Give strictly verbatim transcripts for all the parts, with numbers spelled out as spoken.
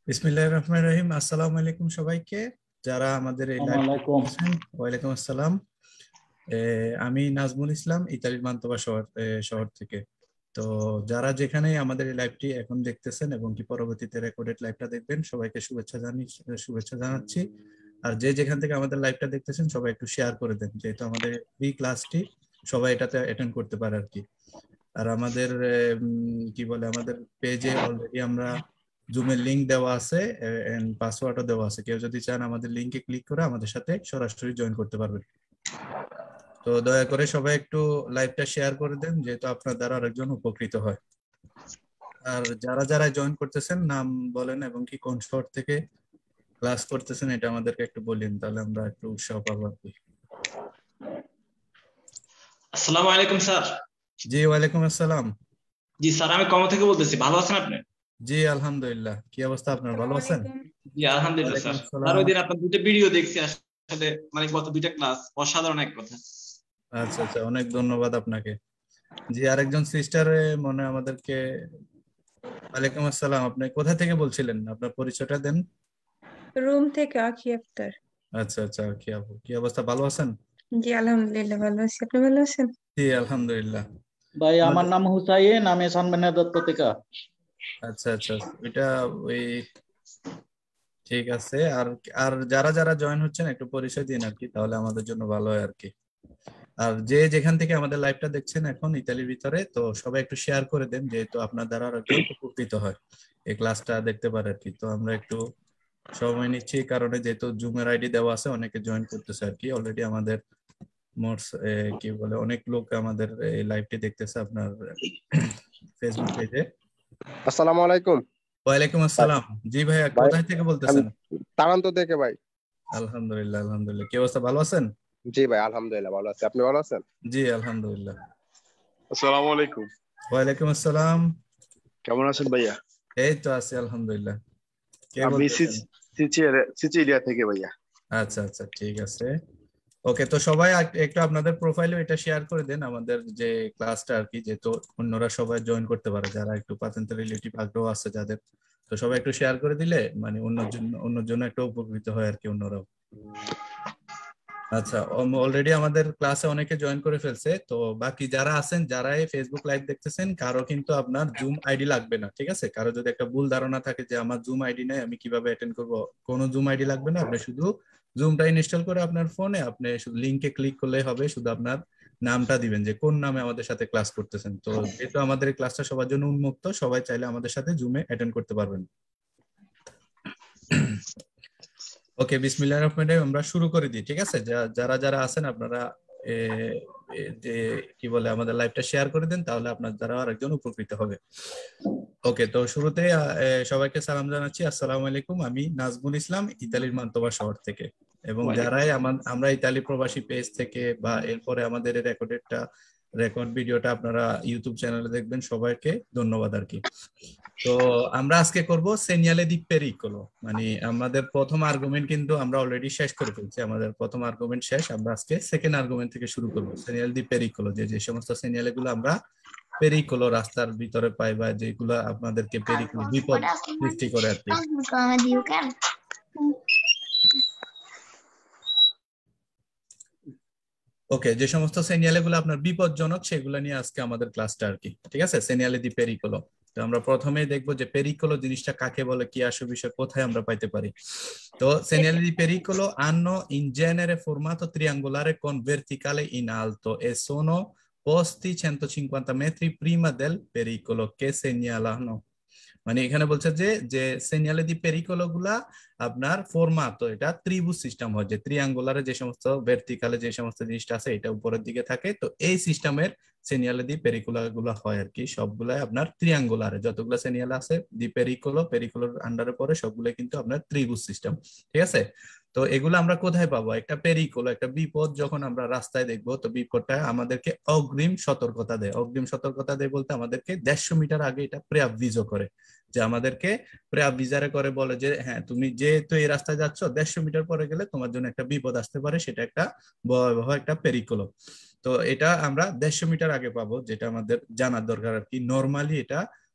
বিসমিল্লাহির রহমানির রহিম। আসসালামু আলাইকুম সবাইকে যারা আমাদের এই আসসালামু লাইভটি আলাইকুম। দেখতেছেন। ওয়ালাইকুম আসসালাম। এ, আমি নাজমুল ইসলাম, ইতালির মান্তোবা শহর এ, শহর থেকে। তো যারা যেখানে আমাদের এই লাইভটি এখন দেখতেছেন এবং কি পরবর্তীতে রেকর্ডেড লাইভটা দেখবেন, সবাইকে শুভেচ্ছা জানি শুভেচ্ছা জানাচ্ছি। আর যে যেখান থেকে আমাদের লাইভটা দেখতেছেন সবাই একটু শেয়ার করে দেন, যেহেতু আমাদের এই ক্লাসটি সবাই এটাতে অ্যাটেন্ড করতে পারে আর কি। আর আমাদের উম, কি বলে, আমাদের পেজে অলরেডি আমরা জুমের লিংক দেওয়া আছে এন্ড পাসওয়ার্ডও দেওয়া আছে। কেউ যদি চান আমাদের লিংকে ক্লিক করে আমাদের সাথে সরাসরি জয়েন করতে পারবেন। তো দয়া করে সবাই একটু লাইভটা শেয়ার করে দেন, যেহেতু আপনার দ্বারা আরেকজন উপকৃত হয়। আর যারা যারা জয়েন করতেছেন নাম বলেন এবং কি কোন শহর থেকে ক্লাস করতেছেন এটা আমাদেরকে একটু বলেন, তাহলে আমরা একটু উৎসাহ পাবো আর কি। আসসালামু আলাইকুম স্যার। জি ওয়ালাইকুম আসসালাম। জি স্যার, আমি কমা থেকে বলতেছি। ভালো আছেন আপনি? জি আলহামদুলিল্লাহ। কি অবস্থা আপনার, ভালো আছেন? জি আলহামদুলিল্লাহ ওয়ালাইকুম স্যার। স্যার আসসালাম। ওই দিন আপনার দুটো ভিডিও দেখছি, আসলে মানে গত দুইটা ক্লাস অসাধারণ এক কথা। আচ্ছা আচ্ছা, অনেক ধন্যবাদ আপনাকে। জি আরেকজন সিস্টার মনে হয় আমাদেরকে। ওয়ালাইকুম আসসালাম। আপনি কোথা থেকে বলছিলেন, আপনার পরিচয়টা দেন। রুম থেকে আঁখি আক্তার। আচ্ছা আচ্ছা, কি আপু, কি অবস্থা, ভালো আছেন? জি আলহামদুলিল্লাহ ভালো আছি, আপনি ভালো আছেন? জি আলহামদুলিল্লাহ। ভাই আমার আমাদের- নাম হুসাইন, আমি সানমেনা দত্ত থেকে। আচ্ছা আচ্ছা, এটা ওই ঠিক আছে। আর আর যারা যারা জয়েন হচ্ছেন একটু পরিচয় দিন আর কি, তাহলে আমাদের জন্য ভালো হয় আর কি। আর যে যেখান থেকে আমাদের লাইভটা দেখছেন এখন ইতালির ভিতরে, তো সবাই একটু শেয়ার করে দেন, যেহেতু আপনার দ্বারা আর একটু উপকৃত হয়, এই ক্লাসটা দেখতে পারে আর কি। তো আমরা একটু সময় নিচ্ছি এই কারণে, যেহেতু জুমের আইডি দেওয়া আছে, অনেকে জয়েন করতেছে আর কি। অলরেডি আমাদের মোট এ, কি বলে, অনেক লোক আমাদের এই লাইভটি দেখতেছে আপনার ফেসবুক পেজে। আসসালামু আলাইকুম ওয়ালাইকুম ভাই। আসসালাম। জি ভাইয়া, ভাই কোথায় থেকে আমি বলতেছেন? তারান্ত থেকে ভাই। আলহামদুলিল্লাহ আলহামদুলিল্লাহ। কি অবস্থা, ভালো আছেন? জি ভাই আলহামদুলিল্লাহ ভালো আছি, আপনি ভালো আছেন? জি আলহামদুলিল্লাহ। আসসালামু আলাইকুম। ওয়ালাইকুম আসসালাম। কেমন আছেন ভাইয়া? এই তো আছি আলহামদুলিল্লাহ। কে আমি বলতেছেন? সিচিলিয়া থেকে ভাইয়া। আচ্ছা আচ্ছা, ঠিক আছে। ওকে, তো সবাই এক- একটু আপনাদের প্রোফাইলে এটা শেয়ার করে দেন, আমাদের যে ক্লাসটা আর কি, যেহেতু অন্যরা সবাই জয়েন করতে পারে, যারা একটু পাতেন্তে রিলেটিভ আগ্রহ আছে যাদের। তো সবাই একটু শেয়ার করে দিলে মানে অন্যর জন্য অন্যর জন্য একটু উপকৃত হয় আর কি, অন্যরাও। আচ্ছা, অলরেডি আমাদের ক্লাসে অনেকে জয়েন করে ফেলছে। তো বাকি যারা আছেন, যারা এই ফেসবুক লাইভ দেখতেছেন, কারো কিন্তু আপনার জুম আইডি লাগবে না, ঠিক আছে? কারো যদি একটা ভুল ধারণা থাকে যে আমার জুম আইডি নাই, আমি কিভাবে অ্যাটেন্ড করব, কোনো জুম আইডি লাগবে না। আপনি শুধু জুমটা ইনস্টল করে আপনার ফোনে আপনি শুধু লিংকে ক্লিক করলেই হবে। শুধু আপনার নামটা দিবেন যে কোন নামে আমাদের সাথে ক্লাস করতেছেন। তো যেহেতু আমাদের এই ক্লাসটা সবার জন্য উন্মুক্ত, সবাই চাইলে আমাদের সাথে জুমে অ্যাটেন্ড করতে পারবেন। ওকে, বিসমিল্লাহির রহমানির রহিম, আমরা শুরু করে দিই, ঠিক আছে? যা- যারা যারা আছেন আপনারা এ, এ, যে কি বলে আমাদের লাইভটা শেয়ার করে দেন, তাহলে আপনার দ্বারা আরেকজন উপকৃত হবে। ওকে, তো শুরুতে আহ, এ, সবাইকে সালাম জানাচ্ছি, আসসালামু আলাইকুম। আমি নাজমুল ইসলাম, ইতালির মান্তোবা শহর থেকে। এবং যারাই আমা- আমরা ইতালি প্রবাসী পেজ থেকে বা এরপরে আমাদের রেকর্ডেডটা রেকর্ড ভিডিওটা আপনারা ইউটিউব চ্যানেলে দেখবেন, সবাইকে ধন্যবাদ আর কি। তো আমরা আজকে করব সেনিয়ালে দি পেরিকোলো, মানে আমাদের প্রথম আর্গুমেন্ট কিন্তু আমরা অলরেডি শেষ করে ফেলছি। আমাদের প্রথম আর্গুমেন্ট শেষ, আমরা আজকে সেকেন্ড আর্গুমেন্ট থেকে শুরু করব। সেনিয়াল দি পেরিকোলো, যে যে সমস্ত সেনিয়ালে গুলো আমরা পেরিকোলো রাস্তার ভিতরে পাই, বা যেগুলো আপনাদেরকে পেরিকোলো বিপদ সৃষ্টি করে আর কি। ওকে, যে সমস্ত সেনিয়ালে গুলো আপনার বিপজ্জনক, সেগুলো নিয়ে আজকে আমাদের ক্লাসটা আর কি, ঠিক আছে? সেনিয়ালে দি পেরিকোলো। তো আমরা প্রথমেই দেখবো যে পেরিকোলো জিনিসটা কাকে বলে, কি আসে বিষয়, কোথায় আমরা পাইতে পারি। তো segnale di pericolo hanno in genere formato triangolare con verticale in alto e sono posti centocinquanta metri prima del pericolo che segnalano. মানে এখানে বলছে যে যে সেনিয়ালে দি পেরিকোলো গুলা আপনার ফরমাতো, এটা ত্রিভুজ সিস্টেম হয়, যে ত্রিয়াঙ্গুলারে যে সমস্ত ভার্টিকালে যে সমস্ত জিনিসটা আছে এটা উপরের দিকে থাকে। তো এই সিস্টেমের সেনিয়ালে দি পেরিকোলো গুলা হয় আর কি, সবগুলাই আপনার ত্রিয়াঙ্গুলারে, যতগুলো সেনিয়াল আছে দি পেরিকোলো পেরিকোলোর আন্ডারে পড়ে সবগুলো কিন্তু আপনার ত্রিভুজ সিস্টেম, ঠিক আছে? তো এগুলো আমরা কোথায় পাবো? একটা পেরিকোলো, একটা বিপদ যখন আমরা রাস্তায় দেখবো, তো বিপদটা আমাদেরকে অগ্রিম সতর্কতা দেয়। অগ্রিম সতর্কতা দেয় বলতে আমাদেরকে দেড়শো মিটার আগে এটা প্রেঅ্যাভিজো করে, যে আমাদেরকে প্রেঅ্যাভিজারে করে বলে যে হ্যাঁ, তুমি যেহেতু এই রাস্তায় যাচ্ছ, দেড়শো মিটার পরে গেলে তোমার জন্য একটা বিপদ আসতে পারে, সেটা একটা ভয়াবহ একটা পেরিকোলো। তো এটা আমরা দেড়শো মিটার আগে পাবো, যেটা আমাদের জানার দরকার আর কি। নর্মালি এটা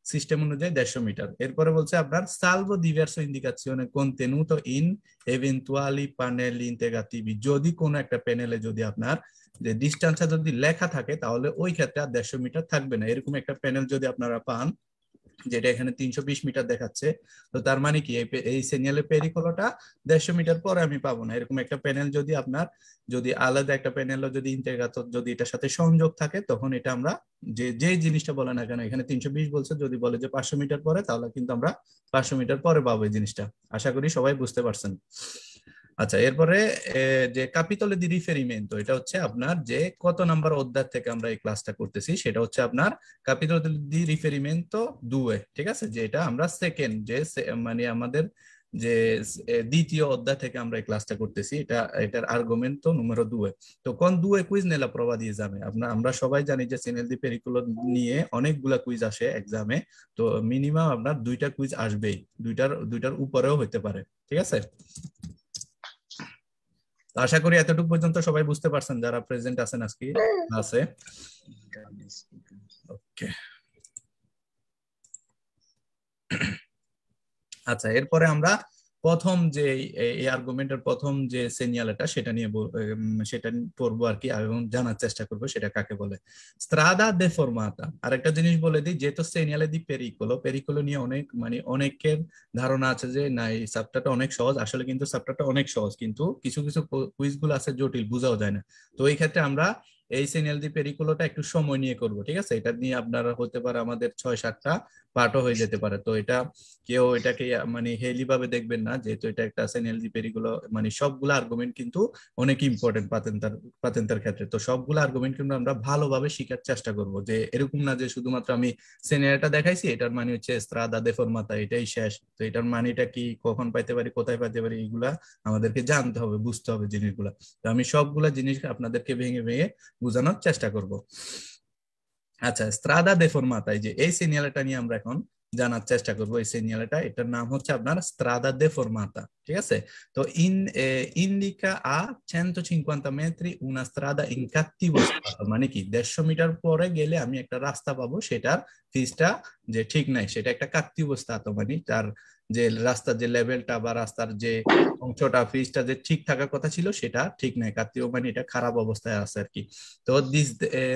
সিস্টেম অনুযায়ী দেড়শো মিটার। এরপরে বলছে আপনার salvo diverso indicazione contenuto in eventuali pannelli integrativi, যদি কোনো একটা প্যানেলে যদি আপনার যে ডিসটেন্সটা যদি লেখা থাকে তাহলে ওই ক্ষেত্রে আর দেড়শো মিটার থাকবে না। এরকম একটা প্যানেল যদি আপনারা পান যেটা এখানে তিনশো বিশ মিটার দেখাচ্ছে, তো তার মানে কি এই সিগন্যালের পেরিকোলোটা দেড়শো মিটার পরে আমি পাবো না। এরকম একটা প্যানেল যদি আপনার যদি আলাদা একটা প্যানেলও যদি ইন্টিগ্রেটর যদি এটার সাথে সংযোগ থাকে তখন এটা আমরা যে যে জিনিসটা বলে না কেন, এখানে তিনশো বিশ বলছে, যদি বলে যে পাঁচশো মিটার পরে তাহলে কিন্তু আমরা পাঁচশো মিটার পরে পাবো এই জিনিসটা। আশা করি সবাই বুঝতে পারছেন। আচ্ছা, এরপরে যে ক্যাপিটলে দি রিফেরিমেন্টো, এটা হচ্ছে আপনার যে কত নাম্বার অধ্যায় থেকে আমরা এই ক্লাসটা করতেছি, সেটা হচ্ছে আপনার ক্যাপিটলে দি রিফেরিমেন্টো দুয়ে, ঠিক আছে, যে এটা আমরা সেকেন্ড যে মানে আমাদের যে দ্বিতীয় অধ্যায় থেকে আমরা এই ক্লাসটা করতেছি, এটা এটার আর্গুমেন্টো número দুই। তো কোন দুই কুইজ নেলা প্রভা দিয়ে যাবে আপনার, আমরা সবাই জানি যে সেনিয়াল দি পেরিকুলো নিয়ে অনেকগুলা কুইজ আসে এক্সামে, তো মিনিমাম আপনার দুইটা কুইজ আসবেই, দুইটার দুইটার উপরেও হতে পারে, ঠিক আছে। আশা করি এতটুকু পর্যন্ত সবাই বুঝতে পারছেন যারা প্রেজেন্ট আছেন আজকে আছে। ওকে, আচ্ছা, এরপরে আমরা প্রথম যে এই আর্গুমেন্টের প্রথম যে সিগন্যালটা সেটা নিয়ে সেটা পড়বো আর কি, এবং জানার চেষ্টা করবো সেটা কাকে বলে। স্ট্রাদা দেফরমাতা, আরেকটা জিনিস বলে দিই, যেহেতু সিগন্যালে দি পেরিকোলো, পেরিকোলো নিয়ে অনেক মানে অনেকের ধারণা আছে যে না এই চ্যাপ্টারটা অনেক সহজ, আসলে কিন্তু চ্যাপ্টারটা অনেক সহজ, কিন্তু কিছু কিছু কুইজগুলো আছে জটিল, বোঝাও যায় না। তো এই ক্ষেত্রে আমরা এই সিগন্যাল দি পেরিকোলোটা একটু সময় নিয়ে করব, ঠিক আছে। এটা নিয়ে আপনারা হতে পারে আমাদের ছয় সাতটা পার্টও হয়ে যেতে পারে, তো এটা কেউ এটাকে মানে হেলি ভাবে দেখবেন না, যেহেতু এটা একটা সিগন্যাল দি পেরিকোলো মানে সবগুলো আর্গুমেন্ট কিন্তু অনেক ইম্পর্টেন্ট পাতেন্তার পাতেন্তার ক্ষেত্রে। তো সবগুলো আর্গুমেন্ট কিন্তু আমরা ভালোভাবে শেখার চেষ্টা করব, যে এরকম না যে শুধুমাত্র আমি সিগন্যালটা দেখাইছি এটার মানে হচ্ছে স্ট্রাদা দেফরমাতা এটাই শেষ, তো এটার মানেটা কি, কখন পাইতে পারি, কোথায় পাইতে পারি, এগুলা আমাদেরকে জানতে হবে, বুঝতে হবে জিনিসগুলা। তো আমি সবগুলা জিনিস আপনাদেরকে ভেঙে ভেঙে বোঝানোর চেষ্টা করব। আচ্ছা, স্ট্রাদা দেফরমাতা, এই যে এই সিগন্যালটা নিয়ে আমরা এখন জানার চেষ্টা করবো। এই সিগন্যালটা, এটার নাম হচ্ছে আপনার স্ট্রাদা দেফরমাতা, ঠিক আছে। তো ইন ইন্ডিকা আ একশো পঞ্চাশ মেট্রি una strada in cattivo stato, মানে কি দেড়শো মিটার পরে গেলে আমি একটা রাস্তা পাবো সেটার ফিজটা যে ঠিক নাই, সেটা একটা cattivo stato, মানে তার যে রাস্তার যে লেভেলটা বা রাস্তার যে অংশটা ফিজটা যে ঠিক থাকার কথা ছিল সেটা ঠিক নাই, cattivo মানে এটা খারাপ অবস্থায় আছে আর কি। তো this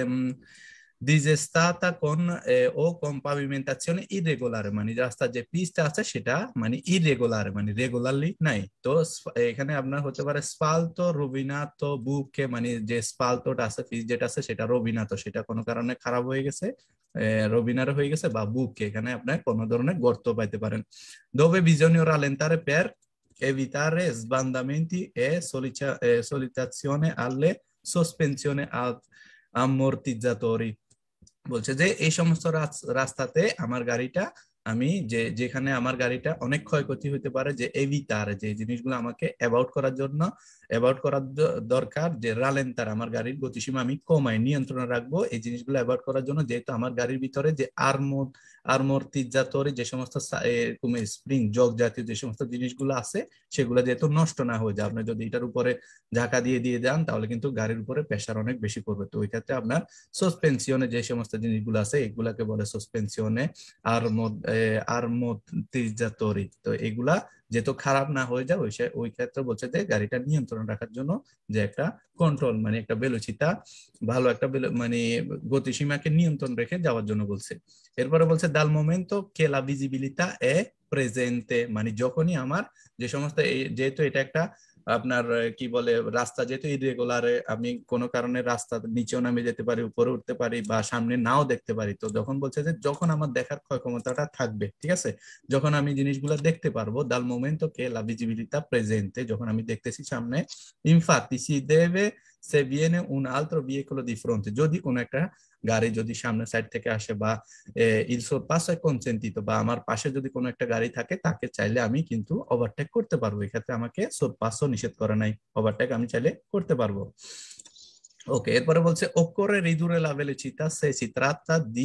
disestata con eh, o con pavimentazione irregolare, মানে রাস্তার যে পিচটা আছে সেটা মানে ইরেগুলার, মানে রেগুলারলি নাই। তো এখানে আপনার হতে পারে স্পালতো, রবিনাতো, বুকে, মানে যে স্পালতোটা আছে পিচ যেটা আছে সেটা রবিনাতো, সেটা কোনো কারণে খারাপ হয়ে গেছে, রবিনার হয়ে গেছে, বা বুকে এখানে আপনার কোনো ধরনের গর্ত পাইতে পারেন। dove bisogna rallentare per evitare sbandamenti e solitazione alle sospensione ammortizzatori, বলছে যে এই সমস্ত রাস্তাতে আমার গাড়িটা আমি যে যেখানে আমার গাড়িটা অনেক ক্ষয়ক্ষতি হতে পারে, যে এভিটার যে জিনিসগুলো আমাকে অ্যাভয়েড করার জন্য অ্যাভয়েড করার দরকার, যে রালেন্তার আমার গাড়ির গতিসীমা আমি কমাই নিয়ন্ত্রণে রাখবো, এই জিনিসগুলো অ্যাভয়েড করার জন্য, যেহেতু আমার গাড়ির ভিতরে যে আর্মোর আর্মর্টিজাতরি যে সমস্ত স্প্রিং জগ জাতীয় যে সমস্ত জিনিসগুলো আছে সেগুলো যেহেতু নষ্ট না হয়ে যায়, আপনি যদি এটার উপরে ঝাঁকা দিয়ে দিয়ে যান তাহলে কিন্তু গাড়ির উপরে প্রেসার অনেক বেশি পড়বে। তো ওই ক্ষেত্রে আপনার সাসপেনশনে যে সমস্ত জিনিসগুলো আছে এগুলাকে বলে সাসপেনশনে আর্মর্টিজাতরি। তো এগুলা যেহেতু খারাপ না হয়ে যায়, ওই ওই ক্ষেত্রে বলছে যে গাড়িটা নিয়ন্ত্রণ রাখার জন্য যে একটা কন্ট্রোল, মানে একটা ভেলোসিটি, ভালো একটা মানে গতিসীমাকে নিয়ন্ত্রণ রেখে যাওয়ার জন্য বলছে। এরপরে বলছে dal momento che la visibilità è presente, মানে যখনই আমার যে সমস্ত যেহেতু এটা একটা আপনার কি বলে রাস্তা যেহেতু ইরেগুলারে, আমি কোনো কারণে রাস্তা নিচেও নামে যেতে পারি, উপরে উঠতে পারি, বা সামনে নাও দেখতে পারি, তো যখন বলছে যে যখন আমার দেখার ক্ষয় ক্ষমতাটা থাকবে, ঠিক আছে, যখন আমি জিনিসগুলো দেখতে পারবো, dal momento che la visibilità presente, যখন আমি দেখতেছি সামনে, infatti si deve se viene un altro veicolo di fronte, যদি কোনো একটা গাড়ি যদি সামনে সাইড থেকে আসে, বা il sorpasso è consentito, বা আমার পাশে যদি কোনো একটা গাড়ি থাকে তাকে চাইলে আমি কিন্তু ওভারটেক করতে পারবো, এক্ষেত্রে আমাকে sorpasso নিষেধ করে নাই, ওভারটেক আমি চাইলে করতে পারবো। ওকে, এরপরে বলছে occorre ridurre la velocità se si tratta di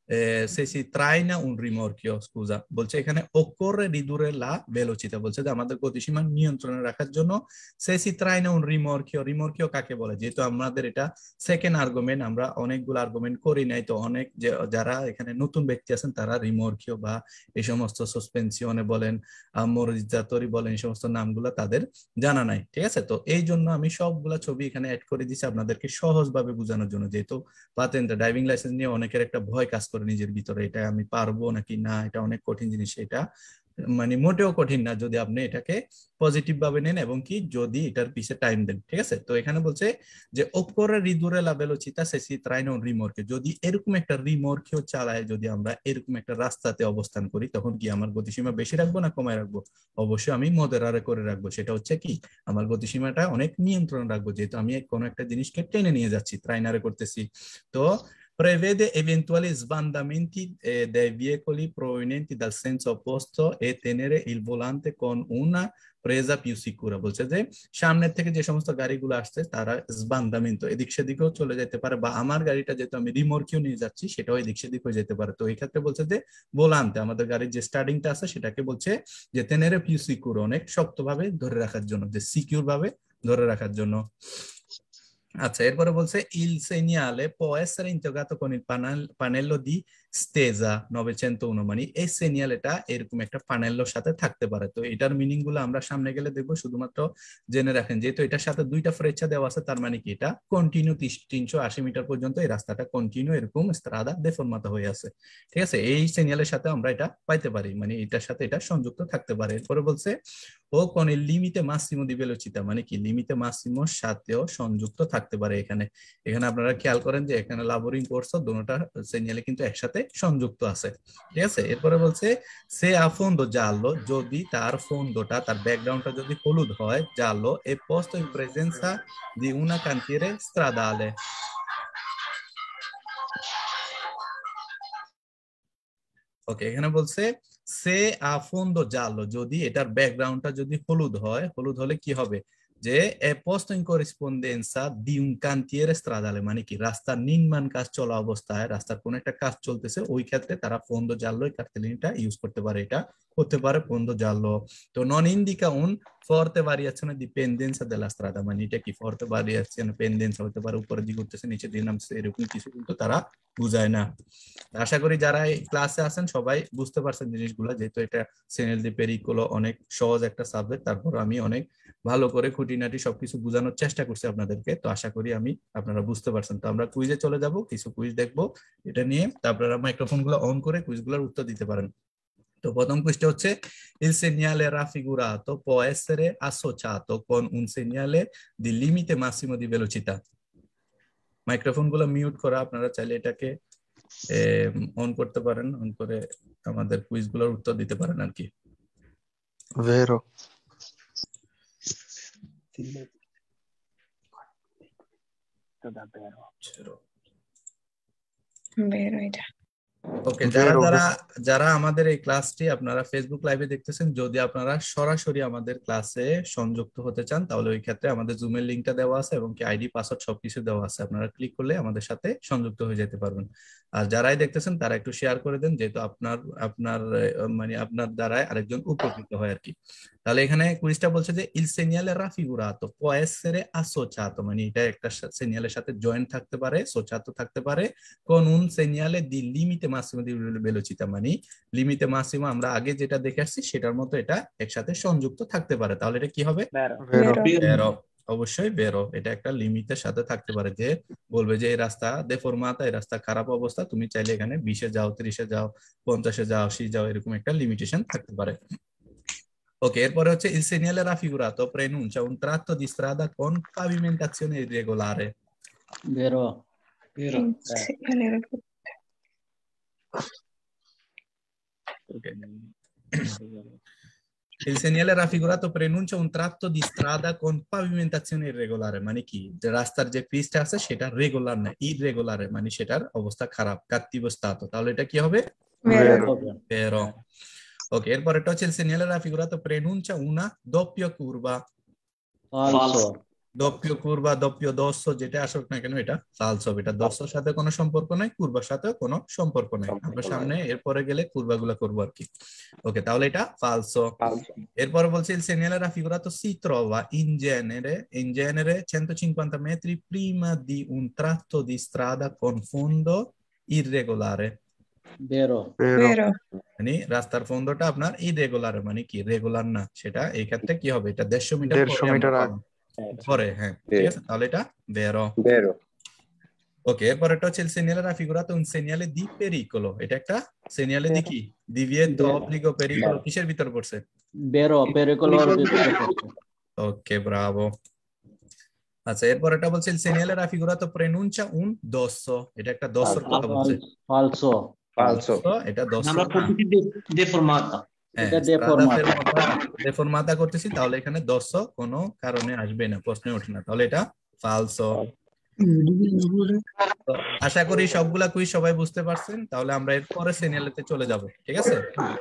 eh, se si traina un rimorchio, scusa, বলছে এখানে occorre ridurre la velocità, বলছে যে আমাদের গতিসীমা নিয়ন্ত্রণে রাখার জন্য se si traina un rimorchio, rimorchio কাকে বলে, যেহেতু আমাদের এটা সেকেন্ড আর্গুমেন্ট, আমরা অনেকগুলো আর্গুমেন্ট করি নাই, তো অনেক যারা এখানে নতুন ব্যক্তি আছেন তারা রিমর্কিও বা এই সমস্ত সাসপেনশনে বলেন, আমোরিজাতরি বলেন, এই সমস্ত নামগুলো তাদের জানা নাই, ঠিক আছে। তো এই জন্য আমি সবগুলা ছবি এখানে অ্যাড করে দিয়েছি আপনাদেরকে সহজভাবে বোঝানোর জন্য, যেহেতু পাতেন্ট ড্রাইভিং লাইসেন্স নিয়ে অনেকের একটা ভয় কাজ করে নিজের ভিতরে, এটা আমি পারবো নাকি না, এটা অনেক কঠিন জিনিস, এটা মানে মোটেও কঠিন না যদি আপনি এটাকে পজিটিভ ভাবে নেন এবং কি যদি এটার পিছে টাইম দেন, ঠিক আছে। তো এখানে বলছে যে occorre ridurre la velocità se si traina un rimorchio, যদি এরকম একটা রিমর্কিও চালায়, যদি আমরা এরকম একটা রাস্তাতে অবস্থান করি, তখন কি আমার গতিসীমা বেশি রাখবো না কমায় রাখবো? অবশ্যই আমি মডারে করে রাখবো, সেটা হচ্ছে কি আমার গতিসীমাটা অনেক নিয়ন্ত্রণ রাখবো, যেহেতু আমি কোনো একটা জিনিসকে টেনে নিয়ে যাচ্ছি, ট্রাইনারে করতেছি। তো prevede eventuali sbandamenti eh, dei veicoli provenienti dal senso opposto e tenere il volante con una presa più sicura, বলছে যে সামনের থেকে যে সমস্ত গাড়িগুলো আসছে তারা sbandamento এদিক সেদিকেও চলে যেতে পারে, বা আমার গাড়িটা যেহেতু আমি রিমর্কিও নিয়ে যাচ্ছি সেটাও এদিক সেদিক হয়ে যেতে পারে। তো এই ক্ষেত্রে বলছে যে ভোলান্তে আমাদের গাড়ির যে স্টার্টিংটা আছে সেটাকে বলছে যে tenere più sicuro, অনেক শক্তভাবে ধরে রাখার জন্য, যে সিকিউর ভাবে ধরে রাখার জন্য। আচ্ছা, এরপরে বলছে il segnale può essere integrato con il pannello di stesa নয়শো এক, মানে এই সিগন্যালটা এরকম একটা প্যানেলের সাথে থাকতে পারে। তো এটার মিনিং গুলো আমরা সামনে গেলে দেখবো, শুধুমাত্র জেনে রাখেন যেহেতু এটার সাথে দুইটা ফ্রেচা দেওয়া আছে, তার মানে কি এটা কন্টিনিউ তিনশো আশি মিটার পর্যন্ত এই রাস্তাটা কন্টিনিউ এরকম স্ট্রাদা দেফরমাতা হয়ে আছে, ঠিক আছে। এই সিগন্যালের সাথে আমরা এটা পাইতে পারি, মানে এটার সাথে এটা সংযুক্ত থাকতে পারে। এরপরে বলছে ও con il limite massimo di velocità, মানে কি লিমিটে মাসিমোর সাথেও সংযুক্ত থাকতে পারে। এখানে এখানে আপনারা খেয়াল করেন যে এখানে লাবোরিং কোর্স দুটোটা সিগন্যালে কিন্তু একসাথে সংযুক্ত আছে, ঠিক আছে। এরপরে বলছে সে আফোন্দো জালো, যদি তার ফোন্দোটা তার ব্যাকগ্রাউন্ডটা যদি হলুদ হয়, জালো e posto in presenza di una cantiere stradale, ওকে। এখানে বলছে সে আফোন্দো জালো, যদি এটার ব্যাকগ্রাউন্ডটা যদি হলুদ হয়, হলুদ হলে কি হবে, যে è posto in corrispondenza di un cantiere stradale, মানে কি রাস্তার নির্মাণ কাজ চলা অবস্থায় রাস্তার কোন একটা কাজ চলতেছে, ওই ক্ষেত্রে তারা ফোন্দো জালো এই কার্তেলিনটা ইউজ করতে পারে, এটা হতে পারে ফোন্দো জালো। তো non indica un forte variazione di pendenza della strada, মানে এটা কি forte variazione pendenza হতে পারে, উপরের দিকে উঠতেছে নিচের দিকে নামছে, এরকম কিছু কিন্তু তারা বুঝায় না। আশা করি যারা এই ক্লাসে আছেন সবাই বুঝতে পারছেন জিনিসগুলো, যেহেতু এটা সেনিয়াল দি পেরিকোলো অনেক সহজ একটা সাবজেক্ট, তারপর আমি অনেক ভালো করে খুঁটিনাটি সবকিছু বোঝানোর চেষ্টা করছি আপনাদেরকে, তো আশা করি আমি আপনারা বুঝতে পারছেন। তো আমরা কুইজে চলে যাব, কিছু কুইজ দেখবো এটা নিয়ে, তারপর মাইক্রোফোন গুলো অন করে কুইজগুলোর উত্তর দিতে পারেন। তো প্রথম কোয়েশ্চন হচ্ছে il segnale raffigurato può essere associato con un segnale di limite massimo di velocità, microphone গুলো মিউট করা, আপনারা চাইলে এটাকে অন করতে পারেন, অন করে আমাদের কুইজগুলোর উত্তর দিতে পারেন আর কি। Vero. Vero এটা। ওকে, যারা যারা যারা আমাদের এই ক্লাসটি আপনারা ফেসবুক লাইভে দেখতেছেন, যদি আপনারা সরাসরি আমাদের ক্লাসে সংযুক্ত হতে চান তাহলে ওই ক্ষেত্রে আমাদের জুমের লিংকটা দেওয়া আছে এবং কি আইডি পাসওয়ার্ড সবকিছু দেওয়া আছে, আপনারা ক্লিক করলে আমাদের সাথে সংযুক্ত হয়ে যেতে পারবেন। আর যারাই দেখতেছেন তারা একটু শেয়ার করে দেন, যেহেতু আপনার আপনার মানে আপনার দ্বারাই আরেকজন উপকৃত হয় আর কি। তাহলে এখানে কুইজটা বলছে যে il segnale raffigurato può essere associato, মানে এটা একটা সিগন্যালের সাথে জয়েন্ট থাকতে পারে, associato থাকতে পারে con un segnale di limite massimo di velocità, মানে লিমিটে মাসিমো আমরা আগে যেটা দেখে আসছি সেটার মতো এটা একসাথে সংযুক্ত থাকতে পারে। তাহলে এটা কি হবে? বেরো। অবশ্যই বেরো, এটা একটা লিমিটের সাথে থাকতে পারে, যে বলবে যে এই রাস্তা দেফরমাতা, এই রাস্তা খারাপ অবস্থা, তুমি চাইলে এখানে বিশে যাও, ত্রিশে যাও, পঞ্চাশে যাও, আশি যাও, এরকম একটা লিমিটেশন থাকতে পারে। ওকে, এরপরে হচ্ছে il segnale raffigurato preannuncia un tratto di strada con pavimentazione irregolare. Vero. Vero. Sì, vero. Okay. Il segnale raffigurato preannuncia un tratto di strada con pavimentazione irregolare, মানে কি যে রাস্তার যে পিচটা আছে সেটা রেগুলার না, ইররেগুলার, মানে সেটার অবস্থা খারাপ, cattivo stato, তাহলে এটা কি হবে? Vero. Vero. ওকে, এরপরটা হচ্ছে il segnale raffigurato preannuncia una doppia curva. Falso. doppio curva doppio dosso যেটা আসুক না কেন এটা ফালস হবে, এটা দশর সাথে কোনো সম্পর্ক নাই, কুরবার সাথে কোনো সম্পর্ক নাই। আমরা সামনে এরপরে গেলে কুরবাগুলো করব আর কি। ওকে, তাহলে এটা ফালসো। এরপরে বলছে il segnale raffigurato si trova in genere in genere centocinquanta metri prima di un tratto di strada con fondo irregolare। বেরো vero, vero, মানে রাস্তার ফন্দটা আপনার ইরেগুলার, মানে কি রেগুলার না, সেটা এই ক্ষেত্রে কি হবে, এটা দেড়শো মিটার দেড়শো মিটার আগে। পরে। হ্যাঁ ঠিক আছে, তাহলে এটা vero। vero, ওকে, এরপরটা হচ্ছে il segnale raffigurato un segnale di pericolo, এটা একটা segnale di কি, divieto, Vero. obbligo, pericolo, কিসের ভিতর পড়ছে? বেরো পেরিকোলোর ভিতরে পড়ছে। Okay, bravo. আচ্ছা, এরপর এটা বলছে il segnale raffigurato pronuncia un dosso, এটা একটা দশর কথা বলছে। ফালসো falso, তো এটা দশর আমরা না। প্রকৃতি দেফরমাতা। হ্যাঁ, এটা deformata। deformata করতেছি, তাহলে এখানে দশ কোনো কারণে আসবে না, প্রশ্নে ওঠে না, তাহলে এটা ফালসো। তো আশা করি সবগুলা কুইজ সবাই বুঝতে পারছেন, তাহলে আমরা এর পরে সিনিয়রতে চলে যাব, ঠিক আছে?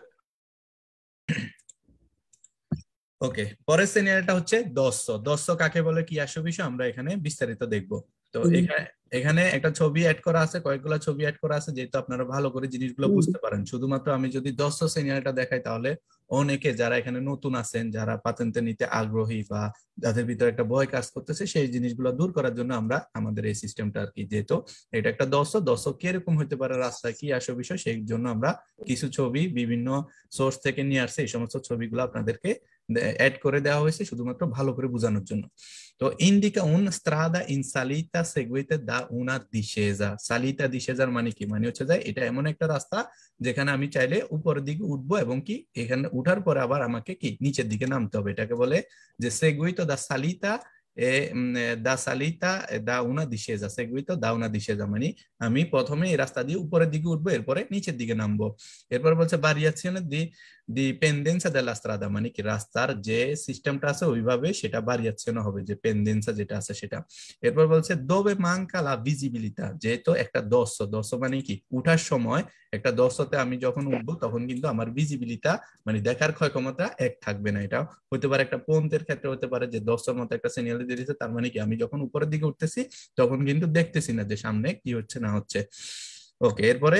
ওকে, পরের সিনিয়রটা হচ্ছে দশ দশ কাকে বলে, কি আসবে বিষয় আমরা এখানে বিস্তারিত দেখব। তো এখানে এখানে একটা ছবি অ্যাড করা আছে, কয়েকগুলো ছবি অ্যাড করা আছে, যেহেতু আপনারা ভালো করে জিনিসগুলো বুঝতে পারেন। শুধুমাত্র আমি যদি দশ সিনিয়রটা দেখাই, তাহলে অনেকে যারা এখানে নতুন আছেন, যারা পাতেন্টে নিতে আগ্রহী বা যাদের ভিতরে একটা ভয় কাজ করতেছে, সেই জিনিসগুলো দূর করার জন্য আমরা আমাদের এই সিস্টেমটা আর কি, যেহেতু এটা একটা দশ দশ কিরকম হতে পারে, রাস্তায় কি আসে বিষয়, সেই জন্য আমরা কিছু ছবি বিভিন্ন সোর্স থেকে নিয়ে আসছে, এই সমস্ত ছবিগুলো আপনাদেরকে অ্যাড করে দেওয়া হয়েছে শুধুমাত্র ভালো করে বোঝানোর জন্য। তো indica un strada in salita seguita da una discesa। salita discesa মানে কি, মানে হচ্ছে যে এটা এমন একটা রাস্তা যেখানে আমি চাইলে উপরের দিকে উঠবো এবং কি এখানে উঠার পরে আবার আমাকে কি নিচের দিকে নামতে হবে। এটাকে বলে যে seguito da salita e da salita da una discesa, seguito da una discesa মানে আমি প্রথমে এই রাস্তা দিয়ে উপরের দিকে উঠবো, এরপরে নিচের দিকে নামবো। এরপর বলছে variazione di dipendenza della strada, মানে কি রাস্তার যে সিস্টেমটা আছে ওইভাবে সেটা variazione হবে, যে pendenza যেটা আছে সেটা। এরপর বলছে dove manca la visibilità, যেহেতু একটা দশ দশ মানে কি উঠার সময় একটা দশতে আমি যখন উঠবো তখন কিন্তু আমার ভিজিবিলিটা মানে দেখার ক্ষমতা এক থাকবে না। এটা হতে পারে একটা পন্থের ক্ষেত্রে হতে পারে যে দশের মতো একটা সিগন্যাল দিয়ে দিচ্ছে, তার মানে কি আমি যখন উপরের দিকে উঠতেছি তখন কিন্তু দেখতেছি না যে সামনে কি হচ্ছে না হচ্ছে। ওকে, এরপরে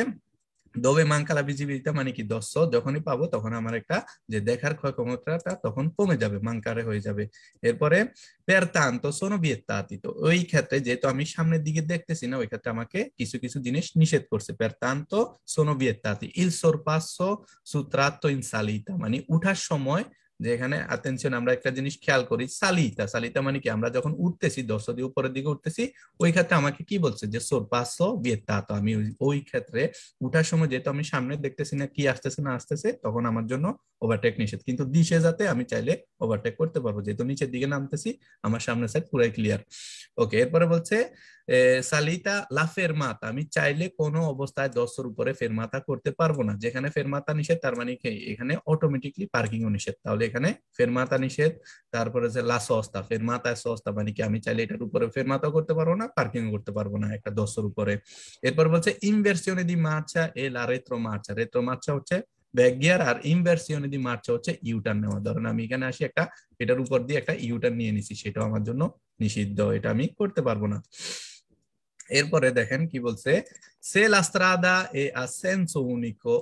দবে মাঙ্কালা ভিজিবিলিটা মানে কি দশ যখনই পাবো তখন আমার একটা যে দেখার ক্ষমতাটা তখন কমে যাবে, মাঙ্কারে হয়ে যাবে। এরপরে pertanto sono vietati, তো ওই ক্ষেত্রে যেহেতু আমি সামনের দিকে দেখতেছি না, ওই ক্ষেত্রে আমাকে কিছু কিছু জিনিস নিষেধ করছে। pertanto sono vietati il sorpasso su tratto in salita, মানে উঠার সময় যে এখানে অ্যাটেনশন আমরা একটা জিনিস খেয়াল করি, সালিতা সালিতা মানে কি আমরা যখন উঠতেছি দশ দিয়ে উপরের দিকে উঠতেছি, ওই ক্ষেত্রে আমাকে কি বলছে যে sorpasso vietato, আমি ওই ক্ষেত্রে উঠার সময় যেহেতু আমি সামনে দেখতেছি না কি আসতেছে না আসতেছে, তখন আমার জন্য ওভারটেক নিষেধ। কিন্তু দিশে যাতে আমি চাইলে ওভারটেক করতে পারবো, যেহেতু নিচের দিকে নামতেছি আমার সামনের সাইড পুরাই ক্লিয়ার। ওকে, এরপরে বলছে সালিতা লা ফেরমাতা, আমি চাইলে কোনো অবস্থায় দশের উপরে ফেরমাতা করতে পারবো না। যেখানে ফেরমাতা নিষেধ তার মানে কি এখানে অটোমেটিকলি পার্কিং ও নিষেধ, তাহলে এখানে ফেরমাতা নিষেধ। তারপরে যে লা সস্তা, ফেরমাতা সস্তা মানে কি আমি চাইলে এটার উপরে ফেরমাতা করতে পারবো না, পার্কিং করতে পারবো না একটা দশের উপরে। এরপর বলছে ইনভার্সিone di marcia e la retromarcia, retromarcia হচ্ছে ব্যাক গিয়ার আর ইনভার্সিone di marcia হচ্ছে ইউটার্ন নেওয়া। ধরেন আমি এখানে আসি একটা এটার উপর দিয়ে একটা ইউটার্ন নিয়ে নিছি, সেটাও আমার জন্য নিষিদ্ধ, এটা আমি করতে পারবো না। এরপরে দেখেন কি বলছে, se la strada è a senso unico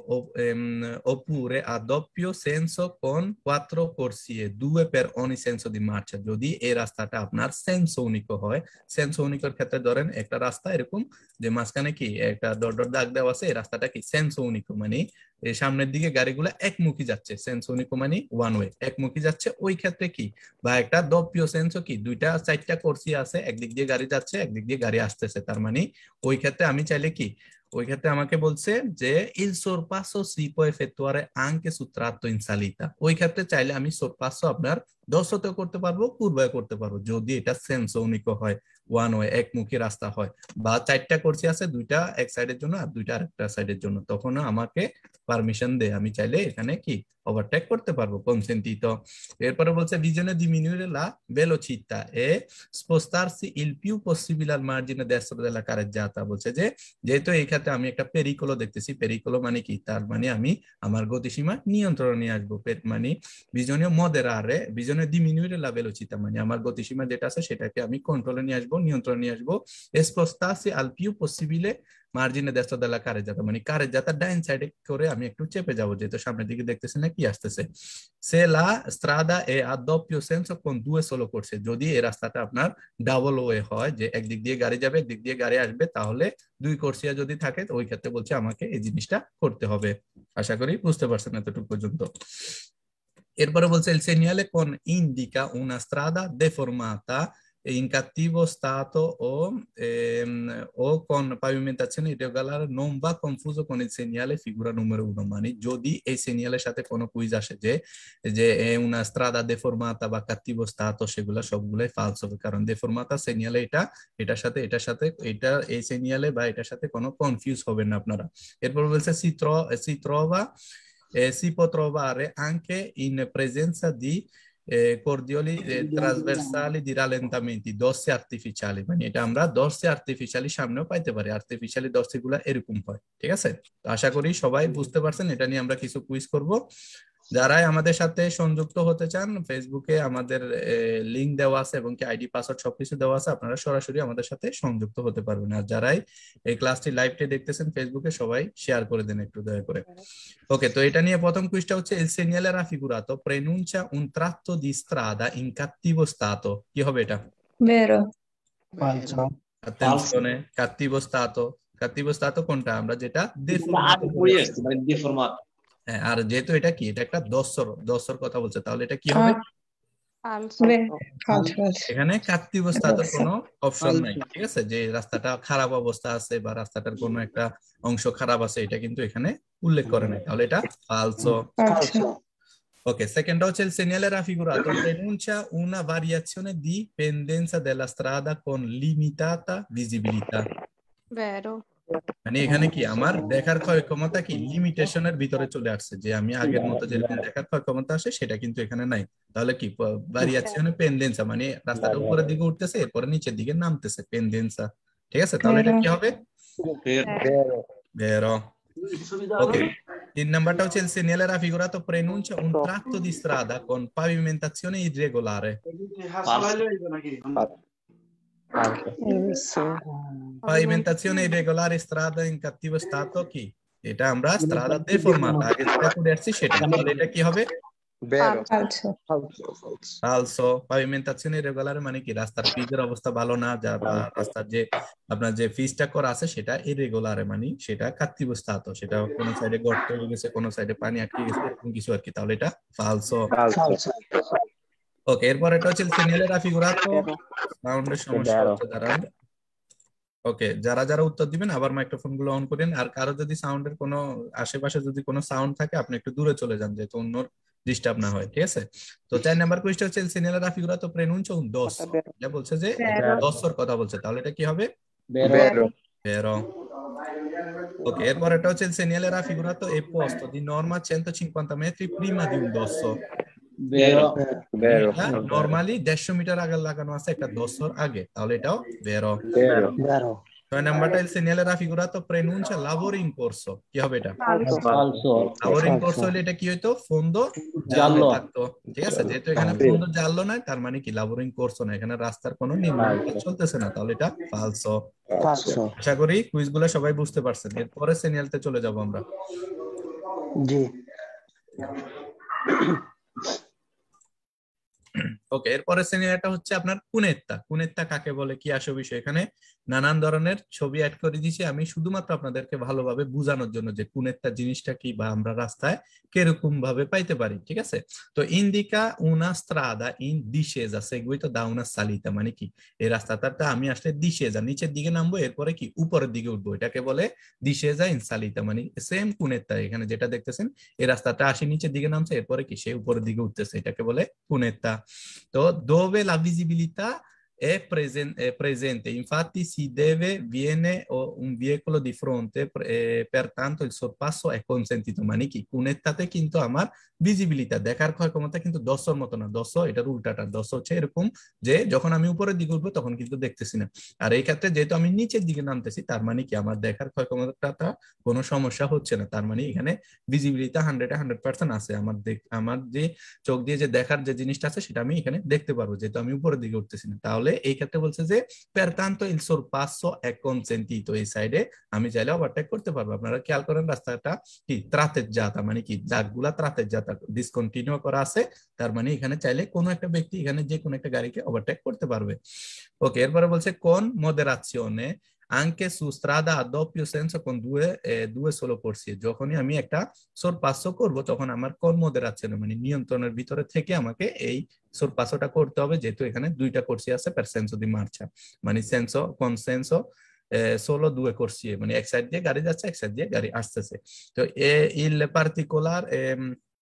oppure a doppio senso con quattro corsie, due per ogni senso di marcia, যদি এই রাস্তাটা আপনার senso unico হয়, senso unicoর ক্ষেত্রে ধরেন একটা রাস্তা এরকম যে মাঝখানে কি একটা ডট ডট দাগ দেওয়া আছে, এই রাস্তাটা কি senso unico মানে এই সামনের দিকে গাড়িগুলো একমুখী যাচ্ছে, senso unico মানে ওয়ান ওয়ে একমুখী যাচ্ছে, ওই ক্ষেত্রে কি বা একটা doppio senso কি দুইটা চারটা কোর্সি আছে, একদিক দিয়ে গাড়ি যাচ্ছে একদিক দিয়ে গাড়ি আসতেছে, তার মানে ওই ক্ষেত্রে আমি চাইলে কি ওই ক্ষেত্রে আমাকে বলছে যে il sorpasso si può effettuare anche su tratto in salita, ওই ক্ষেত্রে চাইলে আমি sorpasso আপনার দশতেও করতে পারবো কুরবায় করতে পারবো, যদি এটা senso unico হয়, ওয়ান ওয়ে একমুখী রাস্তা হয়, বা চারটা কোর্সি আছে দুইটা এক সাইডের জন্য আর দুইটা আরেকটা সাইডের জন্য, তখন আমাকে পারমিশন দেয়, আমি চাইলে এখানে কি ওভারটেক করতে পারবো, consentito. এরপরে বলছে bisogna diminuire la velocità e spostarsi il più possibile al margine destro della carreggiata, বলছে যে যেহেতু এই ক্ষেত্রে আমি একটা পেরিকোলো দেখতেছি, পেরিকোলো মানে কি, তার মানে আমি আমার গতিসীমা নিয়ন্ত্রণে নিয়ে আসবো, মানে bisogna moderare, bisogna diminuire la velocità, মানে আমার গতিসীমা যেটা আছে সেটাকে আমি কন্ট্রোলে নিয়ে আসবো, নিয়ন্ত্রণে নিয়ে আসবো, e spostarsi al più possibile মার্জিনে destro della carreggiata, মানে carreggiata ডাইন সাইডে করে আমি একটু চেপে যাবো, যেহেতু সামনের দিকে দেখতেছি না কি আসতেছে। se la strada è a doppio senso con due solo corse, যদি এই রাস্তাটা আপনার ডাবল ওয়ে হয়, যে একদিক দিয়ে গাড়ি যাবে একদিক দিয়ে গাড়ি আসবে, তাহলে দুই কোর্সিয়া যদি থাকে ওই ক্ষেত্রে বলছে আমাকে এই জিনিসটা করতে হবে। আশা করি বুঝতে পারছেন এতটুকু পর্যন্ত। এরপরে বলছে il segnale con indica una strada deformata in cattivo stato o, ehm, o con pavimentazione irregolare non va confuso con il segnale figura numero uno, মানে যদি এই সিগন্যালের সাথে কোনো কুইজ আসে যে যে una strada deformata বা cattivo stato, সেগুলো সবগুলাই ফালস হবে, কারণ deformata সিগন্যালে এটা এটার সাথে এটার সাথে এটা এই সিগন্যালে বা এটার সাথে কোনো কনফিউজ হবেন না আপনারা। এরপর বলছে si tro- si trova eh, si può trovare anche in presenza di eh, cordioli eh, trasversali di rallentamenti, dorsi artificiali, মানে এটা আমরা dorsi artificiali সামনেও পাইতে পারি, artificiali dorsi গুলা এরকম হয়, ঠিক আছে? তো আশা করি সবাই বুঝতে পারছেন, এটা নিয়ে আমরা কিছু কুইজ করব। যারাই আমাদের সাথে সংযুক্ত হতে চান, ফেসবুকে আমাদের লিংক দেওয়া আছে এবং কি আইডি পাসওয়ার্ড সবকিছু দেওয়া আছে, আপনারা সরাসরি আমাদের সাথে সংযুক্ত হতে পারবেন। আর যারাই এই ক্লাসটি লাইভটি দেখতেছেন ফেসবুকে, সবাই শেয়ার করে দেন একটু দয়া করে। ওকে, তো এটা নিয়ে প্রথম কুইজটা হচ্ছে il segnale raffigurato preannuncia un tratto di strada in cattivo stato, কি হবে এটা? Vero. Falso. attenzione, cattivo stato, cattivo stato কোনটা, আমরা যেটা আগে deformato পড়ে আসছে মানে ডিফরমাট। হ্যাঁ, আর যেহেতু এটা কি, এটা একটা দর্শর দর্শর কথা বলছে, তাহলে এটা কি হবে? Falso. Ve- Falso, falso. এখানে cattivo stato Falso. কোনো অপশন নাই, ঠিক আছে? যে রাস্তাটা খারাপ অবস্থা আছে বা রাস্তাটার কোনো একটা অংশ খারাপ আছে, এটা কিন্তু এখানে উল্লেখ করে নাই, তাহলে এটা falso. Falso. Ok, secondo c'è il segnale raffigurato preannuncia una variazione di pendenza della strada con limitata visibilità. Vero. মানে এখানে কি আমার দেখার ক্ষয় ক্ষমতা কি লিমিটেশনের ভিতরে চলে আসছে, যে আমি আগের মতো যেরকম দেখার ক্ষয় ক্ষমতা আসে সেটা কিন্তু এখানে নাই। তাহলে কি ভ্যারিয়েশনে পেন্ডেন্সা, মানে রাস্তাটা উপরের দিকে উঠতেছে এরপরে নিচের দিকে নামতেছে, পেন্ডেন্সা, ঠিক আছে? তাহলে এটা কি হবে? Vero. Ok, il numero c'è il segnale raffigurato preannuncia un tratto di strada con pavimentazione irregolare. Pavimentazione irregolare, strada in cattivo stato কি? এটা আমরা strada deformata আগে যেটা করে আসছি সেটা, তাহলে এটা কি হবে? Vero. Falso. falso. Pavimentazione irregolare মানে কি, রাস্তার পিচের অবস্থা ভালো না, যা বা রাস্তার যে আপনার যে পিচটা করা আছে সেটা irregolare, মানে সেটা cattivo stato, সেটা কোন সাইডে গর্ত হয়ে গেছে, কোন সাইডে পানি আটকে গেছে, এরকম কিছু আর কি, তাহলে এটা falso. Falso. ওকে, এরপর এটা হচ্ছে segnale raffigurato, সাউন্ডের সমস্যা হচ্ছে, দাঁড়ান। ওকে, যারা যারা উত্তর দিবেন আবার মাইক্রোফোন গুলো অন করেন, আর কারো যদি সাউন্ডের কোনো আশেপাশে যদি কোনো সাউন্ড থাকে আপনি একটু দূরে চলে যান, যেহেতু অন্যর ডিস্টার্ব না হয়, ঠিক আছে? তো চার নাম্বার কোয়েশ্চেন হচ্ছে il segnale raffigurato preannuncia un dosso, এটা বলছে যে দশর কথা বলছে, তাহলে এটা কি হবে? Vero. Vero. Ok, এরপর এটা হচ্ছে il segnale raffigurato è posto di norma centocinquanta metri prima di un dosso. Vero. Vero. Normally দেড়শো মিটার আগে লাগানো আছে একটা দশর আগে, তাহলে এটাও vero. Vero. Vero. ছয় নাম্বারটা il segnale raffigurato preannuncia lavori in corso, কি হবে এটা? Falso. lavori in corso হলে এটা কি হইতো? ফোন্দো জাল্লো থাকতো, ঠিক আছে? যেহেতু এখানে ফোন্দো জাল্লো নাই, তার মানে কি lavori in corso না, এখানে রাস্তার কোনো নির্মাণ কাজ চলতেছে না, তাহলে এটা falso. Falso. আশা করি কুইজগুলো সবাই বুঝতে পারছেন। এরপরে সিগন্যালতে চলে যাব আমরা। জি। ওকে, এরপরে সিগন্যালটা হচ্ছে আপনার কুনেত্তা। কুনেত্তা কাকে বলে, কি আসে বিষয়, এখানে নানান ধরনের ছবি অ্যাড করে দিয়েছি আমি শুধুমাত্র আপনাদেরকে ভালোভাবে বোঝানোর জন্য যে কুনেত্তা জিনিসটা কি বা আমরা রাস্তায় কিরকম ভাবে পাইতে পারি, ঠিক আছে? তো ইন্ডিকা উনা স্ট্রাদা ইন ডিসেজা সেগুইতো দা উনা সালিতা, মানে কি এই রাস্তাটা আমি আসলে ডিসেজা নিচের দিকে নামবো, এরপরে কি উপরের দিকে উঠবো, এটাকে বলে ডিসেজা ইন সালিতা, মানে সেম কুনেত্তা। এখানে যেটা দেখতেছেন এই রাস্তাটা আসি নিচের দিকে নামছে, এরপরে কি সে উপরের দিকে উঠতেছে, এটাকে বলে কুনেত্তা। তো dove la visibilità è, presen- è presente, infatti si deve, viene o un veicolo di fronte, eh, pertanto il sorpasso è consentito, মানে কি কুনেত্তাতে কিন্তু আমার ভিজিবিলিটি দেখার ক্ষমতা কিন্তু দশর মতো না, দশ এটার উল্টাটা, দশ হচ্ছে এরকম যে যখন আমি উপরের দিকে উঠবো তখন কিন্তু দেখতেছি না। আর এই ক্ষেত্রে যেহেতু আমি নিচের দিকে নামতেছি তার মানে কি আমার দেখার ক্ষমতাটা কোনো সমস্যা হচ্ছে না, তার মানে এখানে ভিজিবিলিটি হান্ড্রেড হান্ড্রেড পার্সেন্ট আছে, আমার দেখ আমার যে চোখ দিয়ে যে দেখার যে জিনিসটা আছে সেটা আমি এখানে দেখতে পারবো যেহেতু আমি উপরের দিকে উঠতেছি না। তাহলে এই ক্ষেত্রে বলছে যে pertanto il sorpasso è consentito, এই সাইডে আমি চাইলে ওভারটেক করতে পারবো। আপনারা খেয়াল করেন রাস্তাটা কি ত্রাতেজ্জাতা, মানে কি দাগগুলা ত্রাতেজ্জাতা ডিসকন্টিনিউ করা আছে, তার মানে এখানে চাইলে কোনো একটা ব্যক্তি এখানে যে কোনো একটা গাড়িকে ওভারটেক করতে পারবে। ওকে, এরপরে বলছে con moderazione anche su strada a doppio senso con due eh, due solo corsie, যখনই আমি একটা sorpasso করব তখন আমার con moderazione মানে নিয়ন্ত্রণের ভিতরে থেকে আমাকে এই sorpassoটা করতে হবে, যেহেতু এখানে দুইটা corsie আছে per senso di marcia, মানে senso con senso eh, solo due corsie, মানে এক সাইড দিয়ে গাড়ি যাচ্ছে এক সাইড দিয়ে গাড়ি আসতেছে। তো il particolare ehm,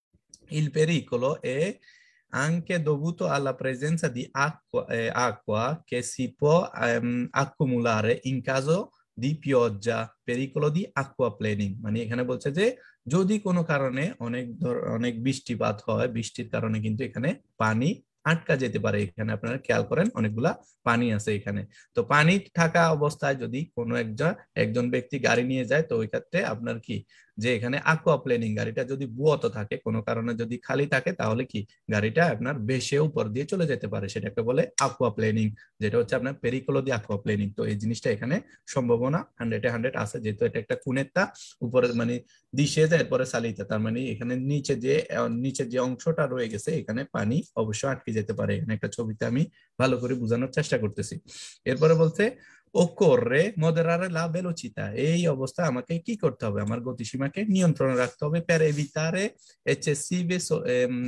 il pericolo è anche dovuto alla presenza di acqua, eh, acqua che si può ehm, accumulare in caso di pioggia, pericolo di aquaplaning, মানে এখানে বলছে যে যদি কোনো কারণে অনেক অনেক বৃষ্টিপাত হয়, বৃষ্টির কারণে কিন্তু এখানে পানি আটকা যেতে পারে। এখানে আপনারা খেয়াল করেন অনেকগুলা পানি আছে এখানে, তো পানি থাকা অবস্থায় যদি কোনো একজন একজন ব্যক্তি গাড়ি নিয়ে যায় তো ওই ক্ষেত্রে আপনার কি যে এখানে aquaplaning, গাড়িটা যদি বুয়ত থাকে কোনো কারণে যদি খালি থাকে তাহলে কি গাড়িটা আপনার বেশে উপর দিয়ে চলে যেতে পারে, সেটাকে বলে aquaplaning, যেটা হচ্ছে আপনার পেরিকোলো দি aquaplaning। তো এই জিনিসটা এখানে সম্ভাবনা হান্ড্রেডে হান্ড্রেড আছে, যেহেতু এটা একটা কুনেত্তা উপরে মানে দিশে যায় এরপরে সালিতে, তার মানে এখানে নিচে যে নিচে যে অংশটা রয়ে গেছে এখানে পানি অবশ্যই আটকে যেতে পারে। এখানে একটা ছবিতে আমি ভালো করে বোঝানোর চেষ্টা করতেছি। এরপরে বলছে occorre moderare la velocità, এই অবস্থায় আমাকে কি করতে হবে, আমার গতিসীমাকে নিয়ন্ত্রণে রাখতে হবে per evitare eccessive so, ehm,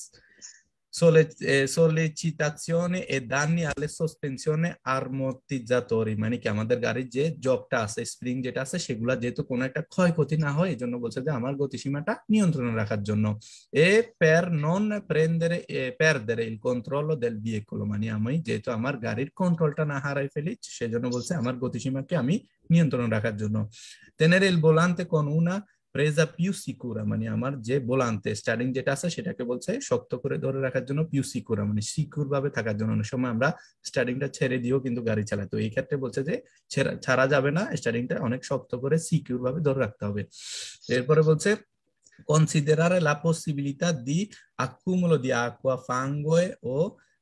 Sole, eh, sollecitazione e danni alle sospensioni ammortizzatori, মানে কি আমাদের গাড়ির যে জকটা আছে স্প্রিং যেটা আছে সেগুলা যেহেতু কোনো একটা ক্ষয়ক্ষতি না হয় এই জন্য বলছে যে আমার গতিসীমাটা নিয়ন্ত্রণে রাখার জন্য। e per non prendere eh, perdere il controllo del veicolo, মানে আমি যেহেতু আমার গাড়ির কন্ট্রোলটা না হারাই ফেলি সেজন্য বলছে আমার গতিসীমাকে আমি নিয়ন্ত্রণে রাখার জন্য। tenere il volante con una প্রেজা Piu সিকুরা, মানে আমার যে বোলান্তে স্টার্টিং যেটা আছে সেটাকে বলছে শক্ত করে ধরে রাখার জন্য পিউ সিকুরা, মানে সিকিউর ভাবে থাকার জন্য। অনেক সময় আমরা স্টার্টিংটা ছেড়ে দিয়েও কিন্তু গাড়ি চালাই, তো এই ক্ষেত্রে বলছে যে ছাড়া যাবে না, স্টার্টিংটা অনেক শক্ত করে সিকিউর ভাবে ধরে রাখতে হবে। এরপরে বলছে considerare la possibilità di accumulo di acqua, fango o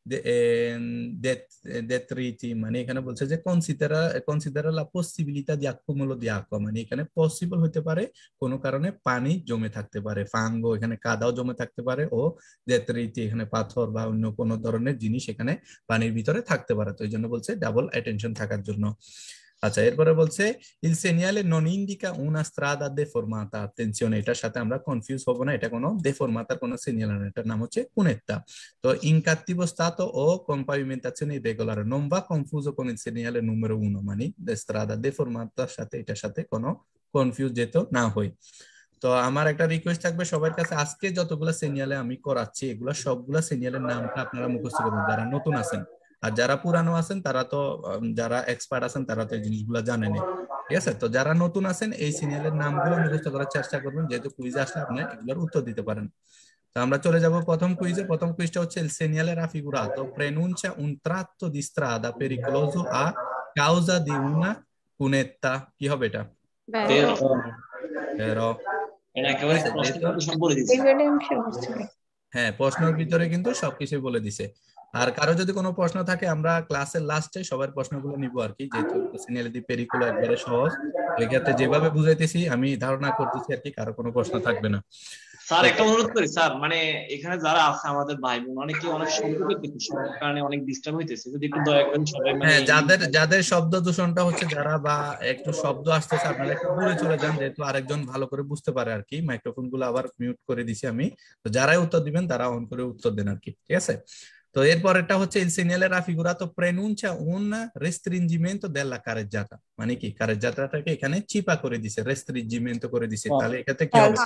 detriti, মানে এখানে বলছে যে কনসিডারা কনসিডারা la possibilità di accumulo di acqua, মানে এখানে পসিবল হতে পারে কোনো কারণে পানি জমে থাকতে পারে, ফাঙ্গো এখানে কাদাও জমে থাকতে পারে, ও detriti এখানে পাথর বা অন্য কোনো ধরনের জিনিস এখানে পানির ভিতরে থাকতে পারে, তো এই জন্য বলছে ডাবল অ্যাটেনশন থাকার জন্য। আচ্ছা, এরপরে বলছে il segnale non indica una strada deformata, attenzione এটার সাথে আমরা কনফিউজ হব না, এটা কোনো deformataর কোনো সিগন্যাল না, এটার নাম হচ্ছে cunetta। তো in cattivo stato o con pavimentazione irregolare non va confuso con il segnale numero uno, মানে strada deformataর সাথে এটার সাথে কোনো কনফিউজ যেত না হয়। তো আমার একটা রিকোয়েস্ট থাকবে সবার কাছে, আজকে যতগুলো সিগন্যালে আমি করাচ্ছি এগুলো সবগুলা সিগন্যালের নামটা আপনারা মুখস্থ করবেন যারা নতুন আছেন, আর যারা পুরানো আছেন তারা তো যারা এক্সপার্ট আছেন তারা তো এই জিনিসগুলো জানেন, ঠিক আছে? তো যারা নতুন আছেন এই সিগন্যালের নামগুলো মুখস্থ করার চেষ্টা করবেন, যেহেতু কুইজে আসলে আপনি এগুলোর উত্তর দিতে পারেন। তো আমরা চলে যাব প্রথম কুইজে। প্রথম কুইজটা হচ্ছে il segnale raffigurato pronuncia un tratto di strada pericoloso a causa di una cunetta, কি হবে এটা? vero, vero, এটা একেবারে প্রশ্নের মধ্যে সব বলে দিয়েছে। হ্যাঁ প্রশ্নের ভিতরে কিন্তু সবকিছু বলে দিছে। আর কারো যদি কোনো প্রশ্ন থাকে আমরা ক্লাসের লাস্টে সবার প্রশ্নগুলো নিব আর কি, যেহেতু সিগন্যালে দি পেরিকুলো একবারে সহজ, এই ক্ষেত্রে যেভাবে বুঝাইতেছি আমি ধারণা করতেছি আর কি কারো কোনো প্রশ্ন থাকবে না। স্যার একটা অনুরোধ করি স্যার, মানে এখানে যারা আছে আমাদের ভাই বোন অনেকে অনেক শব্দ পেতেছে শব্দের কারণে অনেক ডিস্টার্ব হইতেছে, যদি একটু দয়া করেন সবাই মানে হ্যাঁ যাদের যাদের শব্দ দূষণটা হচ্ছে যারা বা একটু শব্দ আসতেছে আপনারা একটু দূরে চলে যান, যেহেতু আরেকজন ভালো করে বুঝতে পারে আর কি। মাইক্রোফোন গুলো আবার মিউট করে দিছি আমি, তো যারাই উত্তর দিবেন তারা অন করে উত্তর দেন আর কি, ঠিক আছে? তো এরপরেরটা হচ্ছে il segnale raffigurato pronuncia un restringimento della carreggiata, মানে কি কারেজ্জাটাকে এখানে চিপা করে দিছে, রেস্ট্রিঞ্জিমেন্টো করে দিছে, তাহলে এটাতে কি হবে?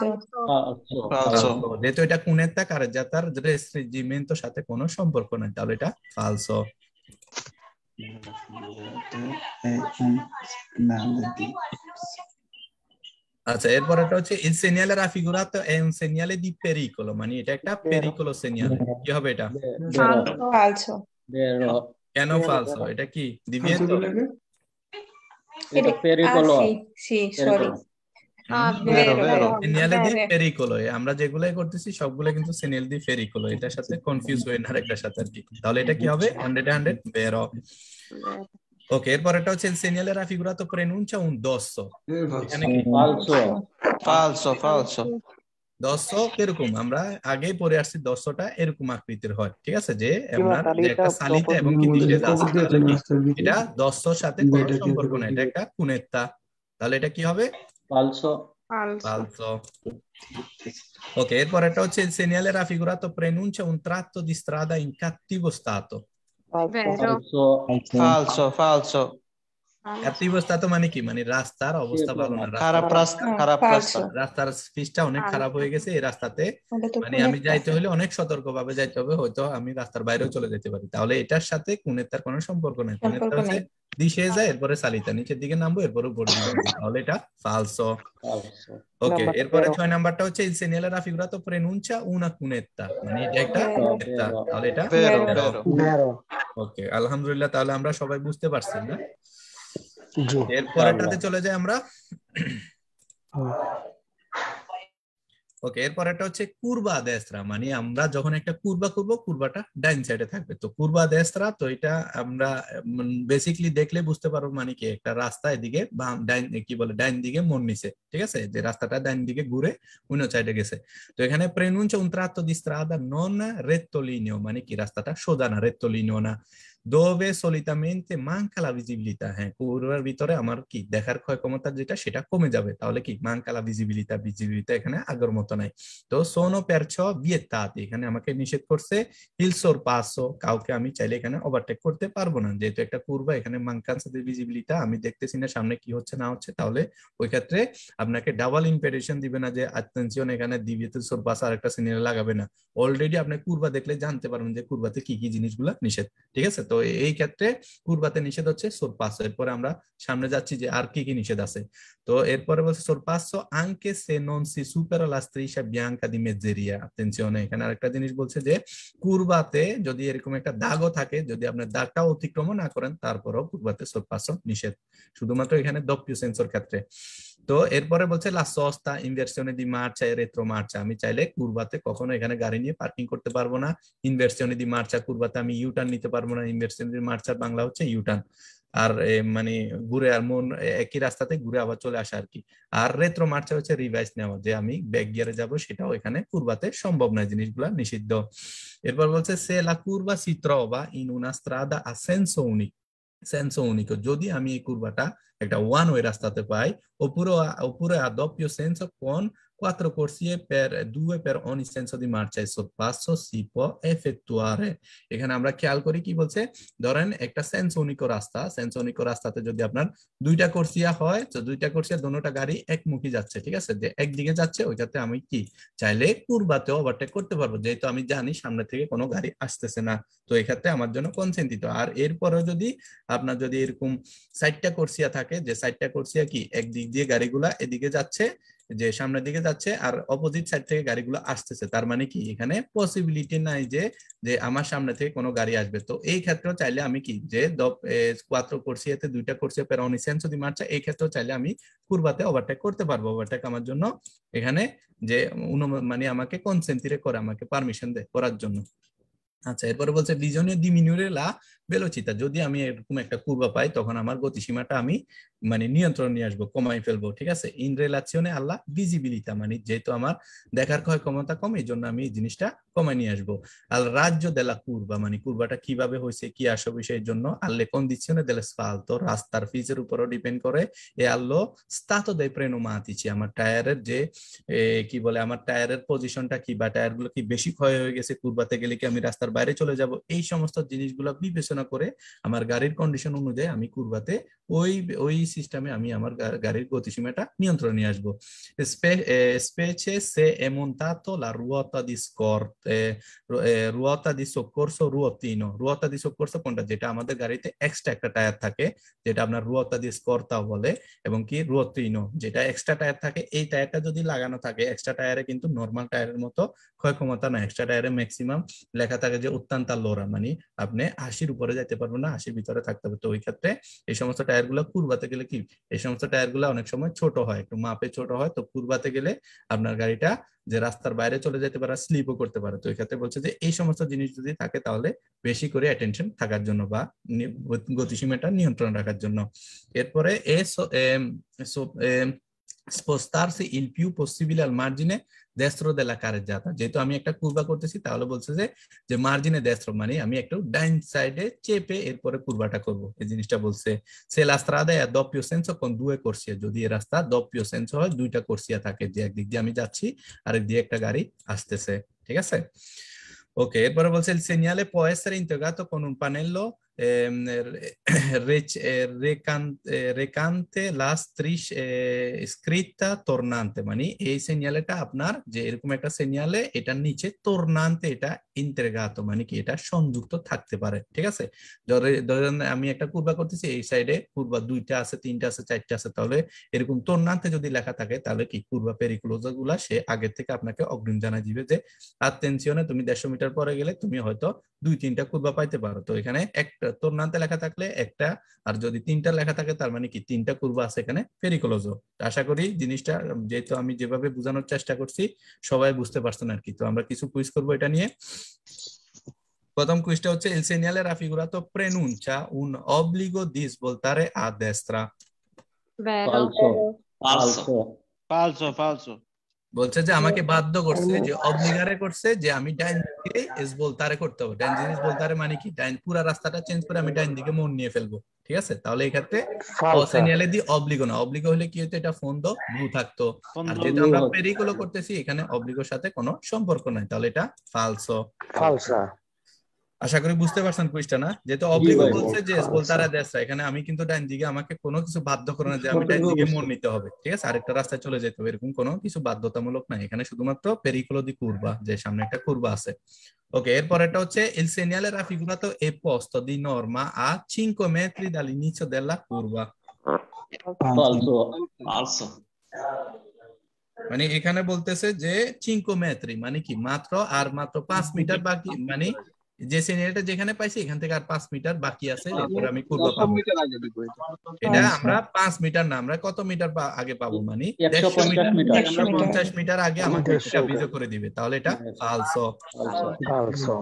যেহেতু এটা কুনেত্তা কারেজ্জাতার রেস্ট্রিঞ্জিমেন্টোর সাথে কোনো সম্পর্ক নাই, তাহলে এটা ফালসো। আচ্ছা, এরপরেটা হচ্ছে il segnale raffigurato è un segnale di pericolo, মানে এটা একটা pericolo segnale। কি হবে এটা? Vero. Falso. Vero. কেন falso? এটা কি divieto? Era Ah, pericolo. sì, sì, sorry. Ah, Vero, vero, vero. vero. segnale di Bene. pericolo, আমরা যেগুলাই করতেছি সবগুলো কিন্তু segnale di pericolo, এটার সাথে কনফিউজ হয়ে না আরেকটার সাথে আর কি। তাহলে এটা কি হবে? Hundred hundred vero। Vero. Okay, এরপরেটা হচ্ছে il segnale raffigurato pronuncia un dosso। এখানে কি Falso. Falso, falso. দর্শ কিরকম? আমরা আগেই পড়ে আসছি দর্শটা এরকম আকৃতির হয়, ঠিক আছে, যে আমরা যে একটা সালিতা এবং কি দিশেজা আছে, তাহলে কি এটা দর্শর সাথে কোনো সম্পর্ক না, এটা একটা কুনেত্তা। তাহলে এটা কি হবে? Falso. Falso. ফালসো। ওকে, এরপরেটা হচ্ছে il segnale raffigurato pronuncia un tratto di strada in cattivo stato। Vero. Falso. Falso, falso. Falso. cattivo stato মানে কি? মানে রাস্তার অবস্থা ভালো না, খারাপ রাস্তার রাস্তা, No, খারাপ রাস্তা। falso. রাস্তার পিচটা অনেক খারাপ হয়ে গেছে, এই রাস্তাতে ওটা তো মানে আমি কুনেত্তা। যাইতে হলে অনেক সতর্ক ভাবে যাইতে হবে, হয়তো আমি রাস্তার বাইরেও চলে যেতে পারি। তাহলে এটার সাথে কুনেত্তার কোনো সম্পর্ক নেই। কুনেত্তা সম্পর্ক হচ্ছে নেই। দিশে যায়, এরপরে সালিতা, নিচের দিকে নামবো, এরপরে উপর দিকে যাবো। তাহলে এটা ফালসো। Falso. ওকে, এরপরে ছয় নাম্বারটা হচ্ছে il segnale raffigurato pronuncia una cunetta, মানে এটা একটা Vero. কুনেত্তা। তাহলে এটা Vero, Vero. vero. Vero. ওকে, আলহামদুলিল্লাহ, তাহলে আমরা সবাই বুঝতে পারছি না? জি। এরপরেটাতে চলে যাই আমরা। ওকে, এরপরেটা হচ্ছে কুরবা দেস্ত্রা, মানে আমরা যখন একটা কুরবা করব, কুরবাটা ডাইন সাইডে থাকবে। তো কুরবা দেস্ত্রা, তো এটা আমরা বেসিকলি দেখলে বুঝতে পারবো মানে কি একটা রাস্তা এদিকে বাম ডাইন কি বলে ডাইন দিকে মোড় নিছে, ঠিক আছে, যে রাস্তাটা ডাইন দিকে ঘুরে অন্য সাইডে গেছে। তো এখানে pronuncia un tratto di strada non rettolineo, মানে কি রাস্তাটা সোজা না, rettolineo না। dove solitamente manca la visibilità, হ্যাঁ, কুরবার ভিতরে আমার কি দেখার ক্ষয় ক্ষমতা যেটা সেটা কমে যাবে। তাহলে কি manca la visibilità, visibilità এখানে আগের মতো নাই। তো sono perciò vietati, এখানে আমাকে নিষেধ করছে il sorpasso, কাউকে আমি চাইলে এখানে ওভারটেক করতে পারবো না, যেহেতু একটা কুরবা, এখানে mancanza di visibilità, আমি দেখতেছি না সামনে কি হচ্ছে না হচ্ছে। তাহলে ওই ক্ষেত্রে আপনাকে ডাবল ইম্পেরেশন দিবে না যে attenzione, এখানে divieto sorpasso আর একটা সিগন্যাল লাগাবে না। অলরেডি আপনি কুরবা দেখলে জানতে পারবেন যে কুরবাতে কি কি জিনিসগুলো নিষেধ, ঠিক আছে। তো এই ক্ষেত্রে কুরবাতে নিষেধ হচ্ছে sorpasso। এরপরে আমরা সামনে যাচ্ছি যে আর কি কি নিষেধ আছে। তো এরপরে বলছে sorpasso anche se non si supera la striscia bianca di mezzeria, attenzione, এখানে আরেকটা জিনিস বলছে যে কুরবাতে যদি এরকম একটা দাগও থাকে, যদি আপনি দাগটা অতিক্রম না করেন, তারপরেও কুরবাতে sorpasso নিষেধ, শুধুমাত্র এখানে doppio sensoর ক্ষেত্রে। তো এরপরে বলছে la sosta, inversione di marcia e retromarcia, আমি চাইলে কুরবাতে কখনো এখানে গাড়ি নিয়ে পার্কিং করতে পারবো না। ইনভার্সিone di marcia, কুরবাতে আমি ইউটার্ন নিতে পারবো না। ইনভার্সিone di marcia বাংলা হচ্ছে ইউটার্ন, আর মানে ঘুরে আর মন একই রাস্তাতে ঘুরে আবার চলে আসা আর কি। আর রেট্রো মার্চা হচ্ছে রিভাইস নেওয়া, যে আমি ব্যাক গিয়ারে যাব, সেটাও এখানে কুরবাতে সম্ভব নয়, জিনিসগুলা নিষিদ্ধ। এরপর বলছে se la curva si trova in una strada a senso unico, senso unico, যদি আমি এই কুরবাটা একটা ওয়ান ওয়ে রাস্তাতে পাই, oppure oppure a doppio senso con quattro corsie per due per ogni senso di marcia, il sorpasso si può effettuare। এখানে আমরা খেয়াল করি কি বলছে, ধরেন একটা সেন্স উনিকো রাস্তা, সেন্স উনিকো রাস্তাতে যদি আপনার দুইটা কোর্সিয়া হয়, তো দুইটা কোর্সিয়া দোনোটা গাড়ি একমুখী যাচ্ছে, ঠিক আছে, যে একদিকে যাচ্ছে, ওইটাতে আমি কি চাইলে কুরবাতেও ওভারটেক করতে পারবো, যেহেতু আমি জানি সামনে থেকে কোনো গাড়ি আসতেছে না। তো এই ক্ষেত্রে আমার জন্য কনসেন্টিত। আর এরপরেও যদি আপনার যদি এরকম সাইডটা কোর্সিয়া থাকে, যে সাইডটা কোর্সিয়া কি একদিক দিয়ে গাড়িগুলা এদিকে যাচ্ছে, যে সামনের দিকে যাচ্ছে, আর অপোজিট সাইড থেকে গাড়িগুলো আসতেছে, তার মানে কি এখানে পসিবিলিটি নাই যে যে আমার সামনে থেকে কোনো গাড়ি আসবে। তো এই ক্ষেত্রেও চাইলে আমি কি যে কোয়াত্রো কোর্সিয়াতে দুইটা কোর্সিয়া পের অনি সেন্সো দি মার্চা, এই ক্ষেত্রেও চাইলে আমি কুরবাতে ওভারটেক করতে পারবো। ওভারটেক আমার জন্য এখানে যে মানে আমাকে কনসেন্টিরে করে, আমাকে পারমিশন দেয় করার জন্য। আচ্ছা, এরপরে বলছে bisogna diminuire la velocità, যদি আমি এরকম একটা কুরবা পাই, তখন আমার গতিসীমাটা আমি মানে নিয়ন্ত্রণ নিয়ে আসবো, কমাই ফেলবো, ঠিক আছে। in relazione alla visibilità, মানে যেহেতু আমার দেখার ক্ষয় ক্ষমতা কম, এই জন্য আমি এই জিনিসটা কমাই নিয়ে আসবো। al raggio della curva, মানে কুরবাটা কিভাবে হয়েছে, কি আসো বিষয়ের জন্য, alle condizioni dell'asfalto, রাস্তার ফিজের উপরও ডিপেন্ড করে, e allo stato dei pneumatici, আমার টায়ারের যে কি বলে আমার টায়ারের পজিশনটা কি, বা টায়ারগুলো কি বেশি ক্ষয় হয়ে গেছে, কুরবাতে গেলে কি আমি রাস্তার বাইরে চলে যাব, এই সমস্ত জিনিসগুলো বিবেচনা বিবেচনা করে আমার গাড়ির কন্ডিশন অনুযায়ী আমি কুরবাতে ওই ওই সিস্টেমে আমি আমার গাড়ির গতিসীমাটা নিয়ন্ত্রণে নিয়ে আসবো। Specie se è montato la ruota di scorta, ruota di soccorso, ruotino, ruota di soccorso কোনটা, যেটা আমাদের গাড়িতে এক্সট্রা একটা টায়ার থাকে, যেটা আপনার ruota di scorta বলে, এবং কি ruotino, যেটা এক্সট্রা টায়ার থাকে। এই টায়ারটা যদি লাগানো থাকে, এক্সট্রা টায়ারে কিন্তু নরমাল টায়ারের মতো ক্ষয় ক্ষমতা না, এক্সট্রা টায়ারে ম্যাক্সিমাম লেখা থাকে যে অত্যন্ত লোরা, মানে আপনি আশির উপরে যাইতে পারবেন না, আশির ভিতরে থাকতে হবে। তো ওই ক্ষেত্রে এই সমস্ত টায়ার গুলো কুরবাতে গেলে কি, এই সমস্ত টায়ার গুলো অনেক সময় ছোট হয়, একটু মাপে ছোট হয়, তো কুরবাতে গেলে আপনার গাড়িটা যে রাস্তার বাইরে চলে যেতে পারে, স্লিপও করতে পারে। তো এই ক্ষেত্রে বলছে যে এই সমস্ত জিনিস যদি থাকে তাহলে বেশি করে অ্যাটেনশন থাকার জন্য বা গতিসীমাটা নিয়ন্ত্রণ রাখার জন্য। এরপরে spostarsi il più possibile al margine destro della carreggiata, যেহেতু আমি একটা কুরবা করতেছি তাহলে বলছে যে যে মার্জিনে destro মানে আমি একটু ডাইন সাইডে চেপে এরপরে কুরবাটা করব, এই জিনিসটা বলছে। se la strada è a doppio senso con due corsie, যদি এই রাস্তা doppio senso হয়, দুইটা কোর্সিয়া থাকে, যে একদিক দিয়ে আমি যাচ্ছি আরেক দিয়ে একটা গাড়ি আসতেছে, ঠিক আছে। ওকে, এরপরে বলছে il segnale può essere integrato con un pannello ehm, rec- recante, recante la striscia eh, scritta tornante, মানে এই সিগন্যালটা আপনার যে এরকম একটা সিগন্যালে এটার নিচে tornante, এটা ইন্টেগ্রাতো মানে কি এটা সংযুক্ত থাকতে পারে, ঠিক আছে। ধরেন আমি একটা কুরবা করতেছি, এই সাইডে কুরবা দুইটা আছে, তিনটা আছে, চারটা আছে, তাহলে এরকম tornante যদি লেখা থাকে তাহলে কি কুরবা পেরিকুলোজা গুলা সে আগে থেকে আপনাকে অগ্রিম জানাই দিবে যে আটেনশনে তুমি দেড়শো মিটার পরে গেলে তুমি হয়তো দুই তিনটা কুরবা পাইতে পারো। তো এখানে একটা tornante লেখা থাকলে একটা, আর যদি তিনটা লেখা থাকে তার মানে কি তিনটা কুরবা আছে এখানে পেরিকুলোজো। আশা করি জিনিসটা যেহেতু আমি যেভাবে বোঝানোর চেষ্টা করছি সবাই বুঝতে পারছেন আর কি। তো আমরা কিছু কুইজ করবো এটা নিয়ে। প্রথম কুইজটা হচ্ছে il segnale raffigurato preannuncia un obbligo di svoltare a destra. Vero. Falso. Falso. Falso, falso. বলছে যে আমাকে বাধ্য করছে, যে অবলিগারে করছে যে আমি ডাইন দিকে স্ভোলতারে করতে হবে। ডাইন দিকে স্ভোলতারে মানে কি ডাইন পুরো রাস্তাটা চেঞ্জ করে আমি ডাইন দিকে মোড় নিয়ে ফেলবো, ঠিক আছে। তাহলে এই ক্ষেত্রে সেনিয়ালে দি অবলিগো না, অবলিগো হলে কি হতো, এটা ফোন্দো ব্লু থাকতো। আর যেহেতু আমরা পেরিকুলো করতেছি এখানে অবলিগোর সাথে কোনো সম্পর্ক নাই, তাহলে এটা ফালসো। ফালসা। আশা করি বুঝতে পারছেন কুইজটা না, যেহেতু অবলিগো বলছে যে স্ভোলতারে দেশরা, এখানে আমি কিন্তু ডাইন দিকে আমাকে কোনো কিছু বাধ্য করে না যে আমি ডাইন দিকে মোড় নিতে হবে, ঠিক আছে, আরেকটা রাস্তায় চলে যেতে হবে, এরকম কোনো কিছু বাধ্যতামূলক নাই এখানে, শুধুমাত্র পেরিকুলো দি কুরবা, যে সামনে একটা কুরবা আছে। ওকে, এরপরেরটা হচ্ছে il segnale raffigurato è posto di norma a cinque metri dall'inizio della curva. Falso. Falso. মানে এখানে বলতেছে যে cinque metri মানে কি মাত্র আর মাত্র পাঁচ মিটার বাকি, মানে যে সিনিয়রটা যেখানে পাইছি এখান থেকে আর পাঁচ মিটার বাকি আছে, এরপর আমি কুরবা পাবো। এটা আমরা পাঁচ মিটার না, আমরা কত মিটার আগে পাবো, মানে একশো পঞ্চাশ মিটার। একশো পঞ্চাশ মিটার আগে আমাকে এটা বিজয় করে দিবে, তাহলে এটা ফালসো। ফালসো।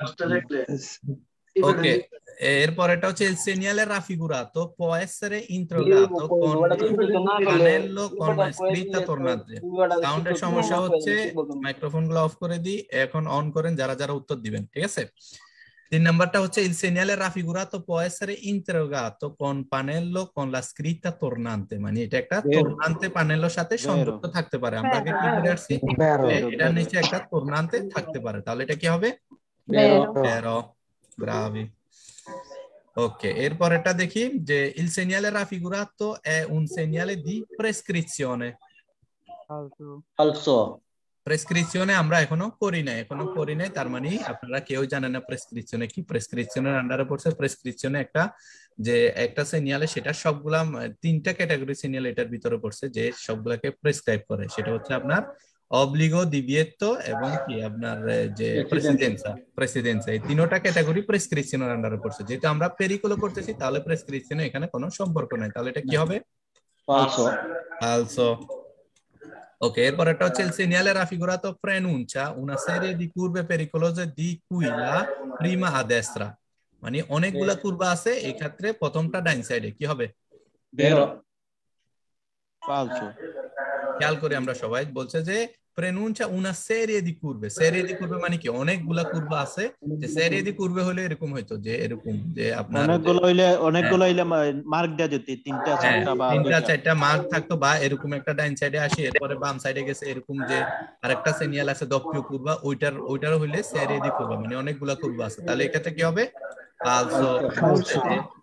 ওকে, এরপর এটা হচ্ছে il segnale raffigurato può essere interrogato con pannello con scritta tornante. সাউন্ডের সমস্যা হচ্ছে, মাইক্রোফোন গুলো অফ করে দিই, এখন অন করেন যারা যারা উত্তর দিবেন, ঠিক আছে। তিন নাম্বারটা হচ্ছে il segnale raffigurato può essere interrogato con pannello con la scritta tornante, মানে এটা একটা tornante pannelloর সাথে সংযুক্ত থাকতে পারে। আমরা আগে কি করে আসছি, এটার নিচে একটা tornante থাকতে পারে, তাহলে এটা কি হবে, Vero. vero, bravi. Ok, এরপর এটা দেখি যে il segnale raffigurato è un segnale di prescrizione. Falso. প্রেসক্রিপশনে আমরা এখনো করি নাই, এখনো করি নাই, তার মানে আপনারা কেউ জানেন না প্রেসক্রিপশনে কি। প্রেসক্রিপশনের আন্ডারে পড়ছে, প্রেসক্রিপশনে একটা যে একটা সিনিয়ালে সেটা সবগুলা তিনটা ক্যাটাগরি সিনিয়াল এটার ভিতরে পড়ছে, যে সবগুলাকে প্রেসক্রাইব করে, সেটা হচ্ছে আপনার অবলিগো, দিভিয়েতো এবং কি আপনার যে প্রেসিডেন্সা প্রেসিডেন্সা এই তিনটা ক্যাটাগরি প্রেসক্রিপশনের আন্ডারে পড়ছে। যেহেতু আমরা পেরিকুলো করতেছি তাহলে প্রেসক্রিপশনে এখানে কোনো সম্পর্ক নাই, তাহলে এটা কি হবে, Falso. ফালসো। Ok, এরপর একটা হচ্ছে il segnale raffigurato preannuncia una serie di curve pericolose di cui la prima a destra, মানে অনেকগুলা কুরবা আছে, এই ক্ষেত্রে প্রথমটা ডাইন সাইডে কি হবে, Vero. Falso. খেয়াল করে আমরা সবাই বলছে যে preannuncia una serie di curve, serie di curve মানে কি অনেকগুলা কুরবা আছে, যে serie di curve হলে এরকম হয়তো যে এরকম যে আপনার অনেকগুলো হইলে অনেকগুলো হইলে মার্ক দেয়া যেত, তিনটা চারটা বা তিনটা চারটা মার্ক থাকতো, বা এরকম একটা ডাইন সাইডে আসি এরপরে বাম সাইডে গেছে, এরকম যে আরেকটা সিনিয়াল আছে দপ্পিও কুরবা, ওইটার ওইটার হইলে serie di curva মানে অনেকগুলা কুরবা আছে, তাহলে এক্ষেত্রে কি হবে, falso Falso.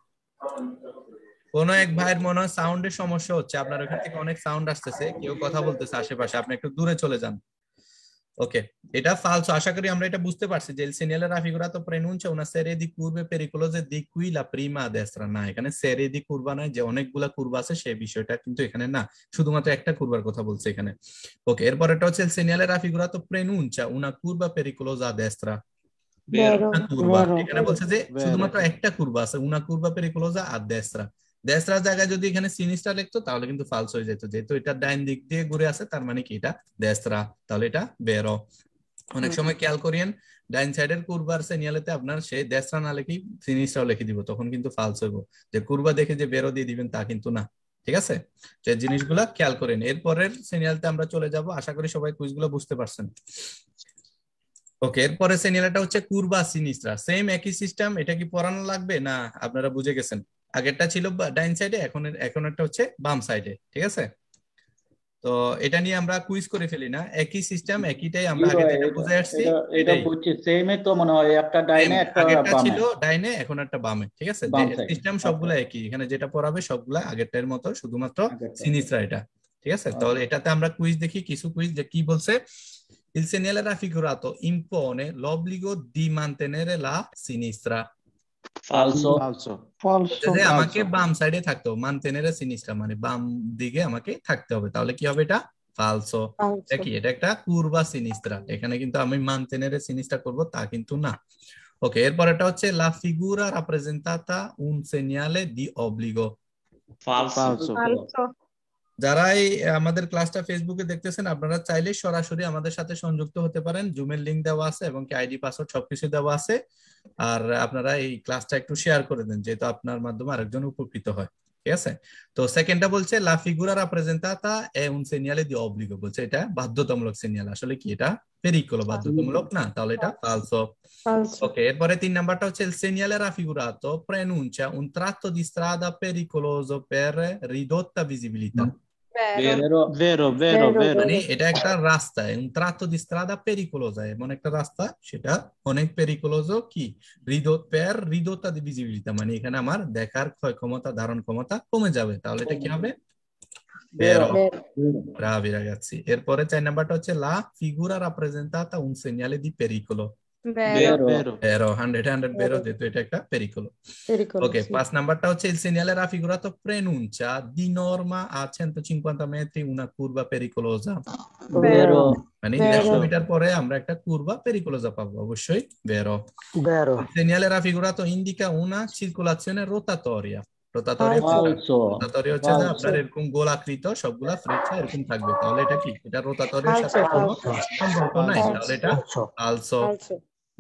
কোন এক ভাইয়ের মনে হয় সাউন্ডের সমস্যা হচ্ছে, আপনার ওখান থেকে অনেক সাউন্ড আসতেছে, কেউ কথা বলতেছে আশেপাশে, আপনি একটু দূরে চলে যান। ওকে, এটা ফালসো। আশা করি আমরা এটা বুঝতে পারছি যে il segnale raffigurato preannuncia una serie di curve pericolose di cui la prima a destra। না, এখানে serie di curva নয়, যে অনেকগুলা কুরবা আছে সেই বিষয়টা কিন্তু এখানে না, শুধুমাত্র একটা কুরবার কথা বলছে এখানে। ওকে, এরপর এটা হচ্ছে il segnale raffigurato preannuncia una curva pericolosa a destra। Vero. una curva, Vero. এখানে বলছে যে Vero. শুধুমাত্র একটা কুরবা আছে, una curva pericolosa a destra। দেশরার জায়গায় যদি এখানে সিনিস্টার লিখতো তাহলে কিন্তু ফালস হয়ে যেত, যেহেতু এটা ডাইন দিক দিয়ে ঘুরে আছে তার মানে কি এটা দেশরা, তাহলে এটা বেরো। অনেক সময় খেয়াল করিয়েন ডাইন সাইডের কুরবার সেনিয়ালেতে আপনার সেই দেশরা না লিখি সিনিস্টার লিখে দিব, তখন কিন্তু ফালস হইব। যে কুরবা দেখে যে বেরো দিয়ে দিবেন তা কিন্তু না, ঠিক আছে? যে জিনিসগুলা খেয়াল করেন। এরপরের সিনিয়ালতে আমরা চলে যাব, আশা করি সবাই কুইজগুলো বুঝতে পারছেন। ওকে, এরপরে সেনিয়ালটা হচ্ছে কুরবা সিনিস্ট্রা, সেম একই সিস্টেম। এটা কি পড়ানো লাগবে না আপনারা বুঝে গেছেন? আগেরটা ছিল ডাইন সাইডে, এখন এখন একটা হচ্ছে বাম সাইডে, ঠিক আছে? তো এটা নিয়ে আমরা কুইজ করে ফেলি না, একই সিস্টেম একইটাই আমরা আগে যেটা বুঝে আসছি এটা এটা এটাই। বুঝছি সেমই তো মনে হয়, একটা ডাইনে একটা আগেরটা বামে। ছিল ডাইনে, এখন একটা বামে, ঠিক আছে? বাম side, সিস্টেম সবগুলা একই, এখানে যেটা পড়াবে সবগুলা আগেরটার মতো, শুধুমাত্র আগেরটা। সিনিস্ট্রা এটা, ঠিক আছে? তাহলে এটাতে আমরা কুইজ দেখি, কিছু কুইজ যে কি বলছে। Il segnale raffigurato impone l'obbligo di mantenere la sinistra। ফালসো ফালসো Falso. যে আমাকে বাম সাইডে থাকতে হবে, mantenere sinistra মানে বাম দিকে আমাকে থাকতে হবে, তাহলে কি হবে এটা ফালসো। এটা কি, এটা একটা কুরবা সিনিস্ট্রা, এখানে কিন্তু আমি mantenere sinistra করব তা কিন্তু না। ওকে, এরপর এটা হচ্ছে la figura rappresentata un segnale di obbligo। ফালসো ফালসো Falso. যারা এই আমাদের ক্লাসটা ফেসবুকে দেখতেছেন, আপনারা চাইলে সরাসরি আমাদের সাথে সংযুক্ত হতে পারেন, জুমের লিংক দেওয়া আছে এবং কি আইডি পাসওয়ার্ড সবকিছু দেওয়া আছে। আর আপনারা এই ক্লাসটা একটু শেয়ার করে দেন, যেহেতু আপনার মাধ্যমে আরেকজন উপকৃত হয়, ঠিক আছে? তো সেকেন্ডটা বলছে লা ফিগুরা রাপ্রেজেন্টাতা এ un segnale di obbligo, বলছে এটা বাধ্যতামূলক সিগন্যাল। আসলে কি এটা পেরিকোলো, বাধ্যতামূলক না, তাহলে এটা ফালসো। Falso. ওকে, এরপরে তিন নাম্বারটা হচ্ছে il segnale raffigurato preannuncia un tratto di strada pericoloso per ridotta visibilità। Vero. ভেরো ভেরো ভেরো Vero, ভেরো মানে এটা একটা রাস্তা, un tratto di strada pericolosa, এমন একটা রাস্তা সেটা অনেক পেরিকোলোজো কি রিদোট পের রিদোটা দি ভিজিবিলিটি, মানে এখানে আমার দেখার ক্ষয় ক্ষমতা, ধারণ ক্ষমতা কমে যাবে, তাহলে এটা কি হবে? Vero. Vero. Bravi ragazzi. এরপরে চার নাম্বারটা হচ্ছে la figura rappresentata un segnale di pericolo। Vero. ভেরো Vero, hundred hundred vero, যেহেতু এটা একটা পেরিকোলো। Pericolo. Ok, sì. pass নাম্বারটা হচ্ছে il segnale raffigurato preannuncia di norma a centocinquanta metri una curva pericolosa। ভেরো মানে Vero. দেড়শো মিটার পরে আমরা একটা কুরবা পেরিকোলোজা পাবো, অবশ্যই vero। Vero. Il segnale raffigurato indica una circolazione rotatoria। Rotary Falso. ফালসো rotary হচ্ছে যে Falso. আপনার এরকম গোলাকৃত সবগুলা ফ্রেচা এরকম থাকবে, তাহলে এটা কি, এটা রোটাটরির সাথে Falso. কোনো Falso. সম্পর্ক নাই, Falso. তাহলে এটা Falso. ফালসো। Falso.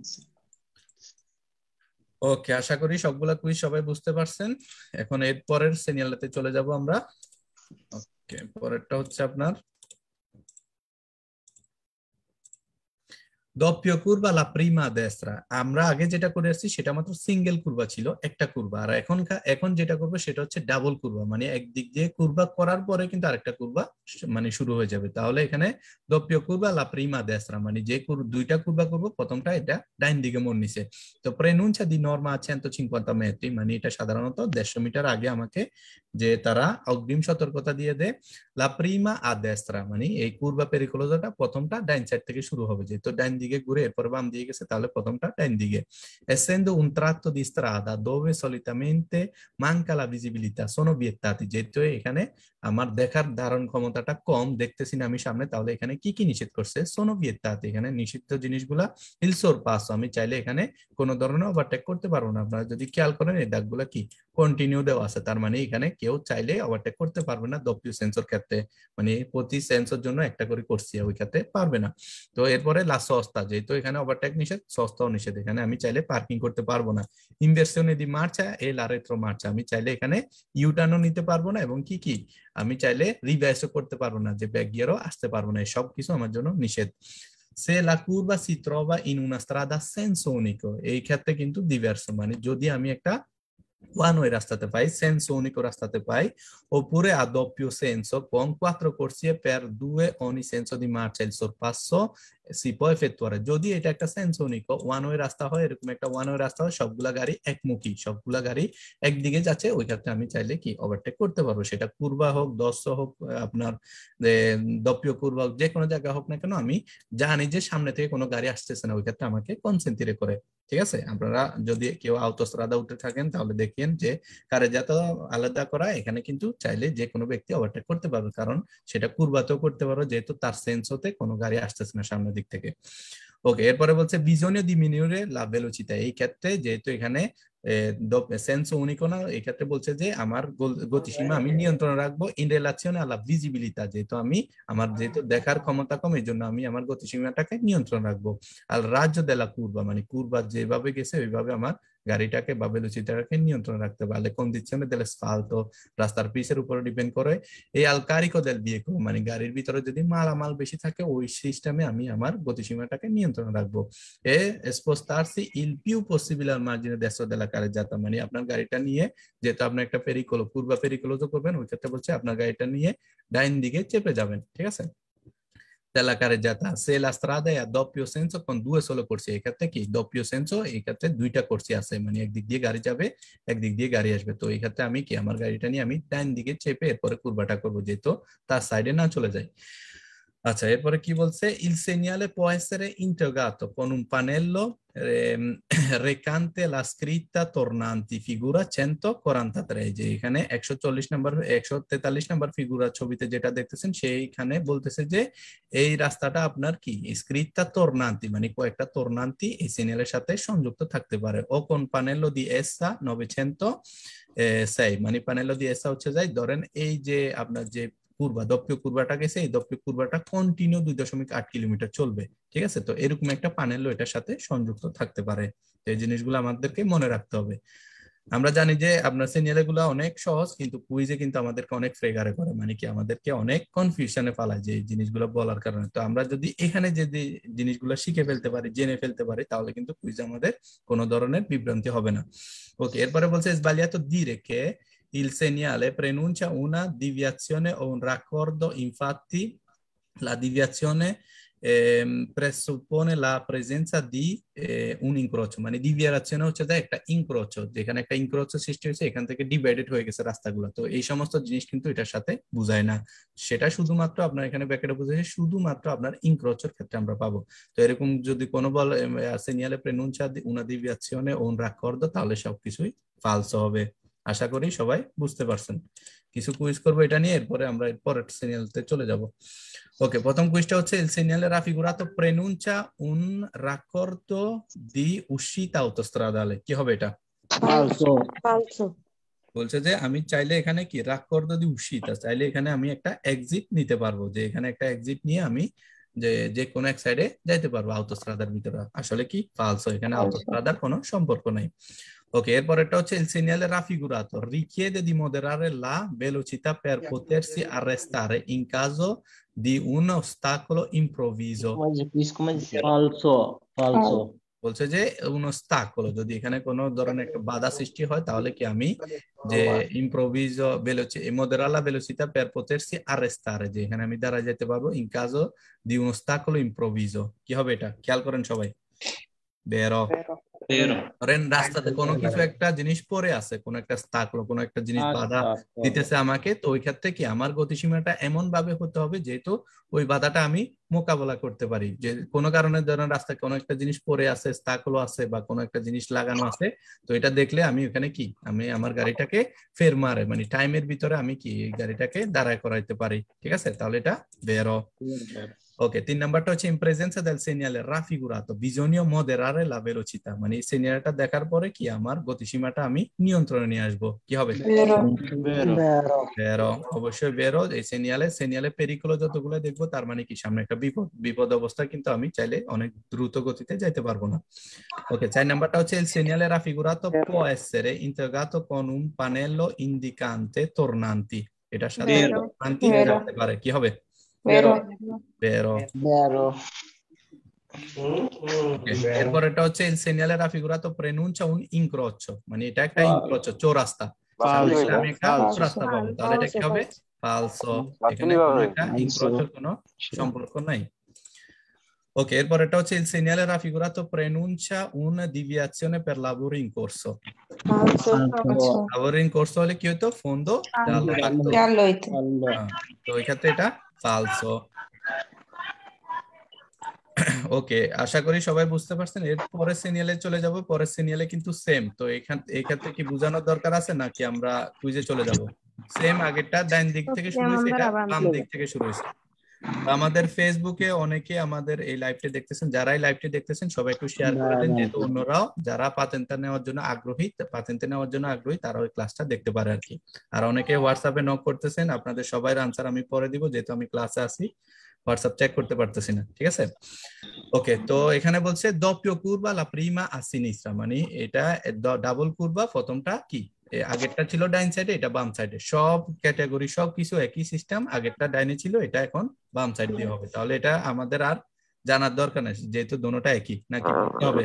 ওকে, আশা করি সবগুলা কুইজ সবাই বুঝতে পারছেন। এখন এর পরের সিরিয়ালতে চলে যাব আমরা। ওকে, পরেরটা হচ্ছে আপনার doppio curva la prima a destra। আমরা আগে যেটা করে আসছি সেটা মাত্র সিঙ্গেল কুরবা ছিল, একটা কুরবা, আর এখন এখন যেটা করব সেটা হচ্ছে ডাবল কুরবা, মানে একদিক দিয়ে কুরবা করার পরে কিন্তু আরেকটা কুরবা মানে শুরু হয়ে যাবে। তাহলে এখানে doppio curva la prima a destra মানে যে দুইটা কুরবা করব, প্রথমটা এটা ডাইন দিকে মোড় নিছে। তো preannuncia di norma a centocinquanta metri মানে এটা সাধারণত দেড়শো মিটার আগে আমাকে যে তারা অগ্রিম সতর্কতা দিয়ে দেয়। la prima a destra মানে এই কুরবা পেরিকোলোজাটা প্রথমটা ডাইন সাইড থেকে শুরু হবে, যেহেতু ডাইন দিকে ঘুরে এরপর বাম দিকে গেছে, তাহলে প্রথমটা ডাইন দিকে। essendo un tratto di strada dove solitamente manca la visibilità sono vietati, যেহেতু এখানে আমার দেখার ধারণ ক্ষমতাটা কম, দেখতেছি না আমি সামনে, তাহলে এখানে কি কি নিষেধ করছে? sono vietati, এখানে নিষিদ্ধ জিনিসগুলা il sorpasso, আমি চাইলে এখানে কোন ধরনের ওভারটেক করতে পারবো না। আপনারা যদি খেয়াল করেন এই দাগগুলা কি কন্টিনিউ দেওয়া আছে, তার মানে এখানে কেউ চাইলে ওভারটেক করতে পারবে না doppio সেন্সর ক্ষেত্রে, মানে প্রতি সেন্সর জন্য একটা করে করছি, ওই ক্ষেত্রে পারবে না। তো এরপরে la sosta, যেহেতু এখানে ওভারটেক নিষেধ, সস্তাও নিষেধ, এখানে আমি চাইলে পার্কিং করতে পারবো না। inversione di marcia e la retromarcia, আমি চাইলে এখানে ইউটার্নও নিতে পারবো না, এবং কি কি আমি চাইলে রিভার্সও করতে পারবো না, যে ব্যাক গিয়ারও আসতে পারবো না, সব কিছু আমার জন্য নিষেধ। se la curva si trova in una strada senso unico, এই ক্ষেত্রে কিন্তু diverso, মানে যদি আমি একটা one way রাস্তাতে পাই, senso unico রাস্তাতে পাই, oppure a doppio senso con quattro corsie per due ogni senso di marcia, il sorpasso si può effettuare। যদি এটা একটা senso unico one way রাস্তা হয়, এরকম একটা one way রাস্তা হয়, সবগুলা গাড়ি একমুখী, সবগুলা গাড়ি একদিকে যাচ্ছে, ওই ক্ষেত্রে আমি চাইলে কি ওভারটেক করতে পারবো, সেটা কুরবা হোক, দশ হোক, আপনার doppio কুরবা হোক, যে কোনো জায়গা হোক না কেন, আমি জানি যে সামনে থেকে কোনো গাড়ি আসতেছে না, ওই ক্ষেত্রে আমাকে কনসেন্ট্রে করে। ঠিক আছে, আপনারা যদি কেউ আউটোস্ট্রাদা উঠে থাকেন তাহলে দেখেন যে কারেজাতো আলাদা করা, এখানে কিন্তু চাইলে যে কোনো ব্যক্তি ওভারটেক করতে পারবে, কারণ সেটা কুরবাতেও করতে পারো, যেহেতু তার সেন্সোতে কোনো গাড়ি আসতেছে না সামনের দিক থেকে। ওকে, এরপরে বলছে bisogna diminuire la velocità, এই ক্ষেত্রে যেহেতু এখানে সেন্সো উনিকো না, এই ক্ষেত্রে বলছে যে আমার গতিসীমা আমি নিয়ন্ত্রণে রাখবো in relazione alla visibilità, যেহেতু আমি আমার যেহেতু দেখার ক্ষমতা কম, এই জন্য আমি আমার গতিসীমাটাকে নিয়ন্ত্রণ রাখবো। আর রাজ্য দেলা কুরবা, মানে কুরবা যেভাবে গেছে ওইভাবে আমার গাড়িটাকে বা ভেলোসিটিটাকে নিয়ন্ত্রণ রাখতে হবে। alle condizioni dell'asfalto, রাস্তার পিচের উপর ডিপেন্ড করে। এই al carico del veicolo, মানে গাড়ির ভিতরে যদি মালামাল বেশি থাকে, ওই সিস্টেমে আমি আমার গতিসীমাটাকে নিয়ন্ত্রণ রাখবো। e spostarsi il più possibile al margine destro della carreggiata, মানে আপনার গাড়িটা নিয়ে, যেহেতু আপনার একটা পেরিকোলো কুরবা পেরিকোলো তো করবেন, ওই ক্ষেত্রে বলছে আপনার গাড়িটা নিয়ে ডাইন দিকে চেপে যাবেন। ঠিক আছে, della carreggiata se la strada è a doppio senso con due solo corsie, এই ক্ষেত্রে কি doppio senso, এই ক্ষেত্রে দুইটা কোর্সি আছে, মানে একদিক দিয়ে গাড়ি যাবে, একদিক দিয়ে গাড়ি আসবে, তো এই ক্ষেত্রে আমি কি আমার গাড়িটা নিয়ে আমি ডাইন দিকে চেপে এরপরে কুরবাটা করবো, যেহেতু তার সাইডে না চলে যায়। আচ্ছা, এরপরে কি বলছে, il segnale può essere interrogato con un pannello ehm, recante la scritta tornanti, figura একশো চুয়াল্লিশ, যে এখানে একশো চল্লিশ নাম্বার একশো তেতাল্লিশ নাম্বার ফিগুরা ছবিতে যেটা দেখতেছেন, সেইখানে বলতেছে যে এই রাস্তাটা আপনার কি স্ক্রিত্তা tornanti, মানে কয়েকটা tornanti এই সিগন্যালের সাথে সংযুক্ত থাকতে পারে। ও কোন pannello di essa নয়শো ছয়, মানে pannello di essa হচ্ছে যাই, ধরেন এই যে আপনার যে কুরবা দপ্পিয় কুরবাটা গেছে, এই দপ্পিয় কুরবাটা কন্টিনিউ দুই দশমিক আট কিলোমিটার চলবে। ঠিক আছে, তো এরকম একটা প্যানেলও এটার সাথে সংযুক্ত থাকতে পারে। এই জিনিসগুলো আমাদেরকে মনে রাখতে হবে। আমরা জানি যে আপনার সিগন্যাল গুলো অনেক সহজ, কিন্তু কুইজে কিন্তু আমাদেরকে অনেক ফ্রেগারে করে, মানে কি আমাদেরকে অনেক কনফিউশনে ফেলায় যে জিনিসগুলো বলার কারণে। তো আমরা যদি এখানে যে জিনিসগুলো শিখে ফেলতে পারি, জেনে ফেলতে পারি, তাহলে কিন্তু কুইজে আমাদের কোনো ধরনের বিভ্রান্তি হবে না। ওকে, এরপরে বলছে sbagliato dire che il segnale preannuncia una deviazione o un raccordo, infatti la deviazione eh, presuppone la presenza di eh, un incrocio, মানে ডিভিয়েশন হচ্ছে যে একটা ইনক্রোচ, যেখানে একটা ইনক্রোচ সৃষ্টি হয়েছে, এখান থেকে ডিভাইডেড হয়ে গেছে রাস্তাগুলো, তো এই সমস্ত জিনিস কিন্তু এটার সাথে বোঝায় না, সেটা শুধুমাত্র আপনার এখানে ব্র্যাকেটে বুঝাইছে শুধুমাত্র আপনার ইনক্রোচের ক্ষেত্রে আমরা পাবো। তো এরকম যদি কোনো বল segnale preannuncia una deviazione o un raccordo, তাহলে সবকিছুই ফালসো হবে। আশা করি সবাই বুঝতে পারছেন। কিছু কুইজ করবো এটা নিয়ে, এরপরে আমরা পরের সিগন্যালতে চলে যাব। ওকে, প্রথম কুইজটা হচ্ছে il segnale raffigurato preannuncia un raccordo di uscita autostradale, কি হবে এটা? ফালসো। falso, বলছে যে আমি চাইলে এখানে কি raccordo di uscita, চাইলে এখানে আমি একটা এক্সিট নিতে পারবো, যে এখানে একটা এক্সিট নিয়ে আমি যে যে কোনো এক সাইডে যাইতে পারবো আউটোস্ট্রাদার ভিতরে। আসলে কি ফালসো, এখানে আউটোস্ট্রাদার কোনো সম্পর্ক নাই। Ok, এরপরেরটা হচ্ছে il segnale raffigurato richiede di moderare la velocità per potersi arrestare in caso di un ostacolo improvviso. ফালসো। ফালসো। বলছে যে un ostacolo, যদি এখানে কোনো ধরনের একটা বাধা সৃষ্টি হয়, তাহলে কি আমি যে improvviso veloci moderare la velocità per potersi arrestare, যে এখানে আমি দাঁড়ায় যেতে পারবো in caso di un ostacolo improvviso, কি হবে এটা খেয়াল করেন সবাই। বেরো ধরেন রাস্তাতে কোনো কিছু একটা জিনিস পড়ে আছে, কোনো একটা স্থাকলো, কোনো একটা জিনিস বাধা দিতেছে আমাকে, তো ওই ক্ষেত্রে কি আমার গতিসীমাটা এমন ভাবে হতে হবে যেহেতু ওই বাধাটা আমি মোকাবেলা করতে পারি। যে কোনো কারণে ধরেন রাস্তায় কোনো একটা জিনিস পড়ে আছে, স্থাকলো আছে বা কোনো একটা জিনিস লাগানো আছে, তো এটা দেখলে আমি ওখানে কি আমি আমার গাড়িটাকে ফের মারে, মানে টাইমের ভিতরে আমি কি এই গাড়িটাকে দাঁড়ায় করাইতে পারি। ঠিক আছে, তাহলে এটা বেরো। ওকে, তিন নাম্বারটা হচ্ছে in presenza del segnale raffigurato bisogna moderare la velocità, মানে এই সিগন্যালটা দেখার পরে কি আমার গতিসীমাটা আমি নিয়ন্ত্রণে নিয়ে আসবো, কি হবে? vero, vero, বেরো, অবশ্যই বেরো। এই সিগন্যালে সিগন্যালে পেরিকোলো যতগুলো দেখবো, তার মানে কি সামনে একটা বিপদ, বিপদ অবস্থা, কিন্তু আমি চাইলে অনেক দ্রুত গতিতে যাইতে পারবো না। ওকে, চার নাম্বারটা হচ্ছে il segnale raffigurato può essere integrato con un pannello indicante tornanti, এটার সাথে Vero. tornanti Vero. থাকতে পারে, কি হবে? vero, বেরো। বেরো। এরপর এটা হচ্ছে il segnale raffigurato preannuncia un incrocio, মানে এটা একটা ইনক্রোচ, চৌরাস্তা। Falso, আমি একটা falso. চৌরাস্তা পাবো, তাহলে এটা কি হবে? ফালসো। এখানে কোনো একটা ইনক্রোচের কোনো সম্পর্ক নাই। ওকে, এরপর এটা হচ্ছে il segnale raffigurato preannuncia una deviazione per lavori in corso। falso, falso, lavori in corso হলে কি হতো? fondo giallo থাকতো। giallo হইতো। হ্যাঁ, তো এই ক্ষেত্রে এটা ফালসো। ওকে, আশা করি সবাই বুঝতে পারছেন। এর পরের সিরিয়ালে চলে যাব। পরের সিরিয়ালে কিন্তু সেম। তো এখান এই ক্ষেত্রে কি বোঝানোর দরকার আছে নাকি আমরা কুইজে চলে যাব? সেম, আগেরটা ডান দিক থেকে শুরু হয়েছে, এটা বাম দিক থেকে শুরু হয়েছে। আমাদের ফেসবুকে অনেকে আমাদের এই লাইভটি দেখতেছেন, যারা এই লাইভটি দেখতেছেন সবাই একটু শেয়ার করে দেন, যেহেতু অন্যরাও যারা পাতেন্টা নেওয়ার জন্য আগ্রহী পাতেন্টা নেওয়ার জন্য আগ্রহী তারা ওই ক্লাসটা দেখতে পারে আর কি। আর অনেকে হোয়াটসঅ্যাপে নক করতেছেন, আপনাদের সবার আনসার আমি পরে দিব, যেহেতু আমি ক্লাসে আছি হোয়াটসঅ্যাপ চেক করতে পারতেছি না, ঠিক আছে? ওকে, তো এখানে বলছে doppio curva la prima a sinistra, মানে এটা ডাবল কুরবা, প্রথমটা কি আগেরটা ছিল ডাইন সাইডে, এটা বাম সাইডে। সব ক্যাটাগরি সব কিছু একই সিস্টেম, আগেরটা ডাইনে ছিল, এটা এখন বাম সাইড দিয়ে হবে। তাহলে এটা আমাদের আর জানার দরকার নেই, যেহেতু দুটোটা একই। নাকি বলতে হবে?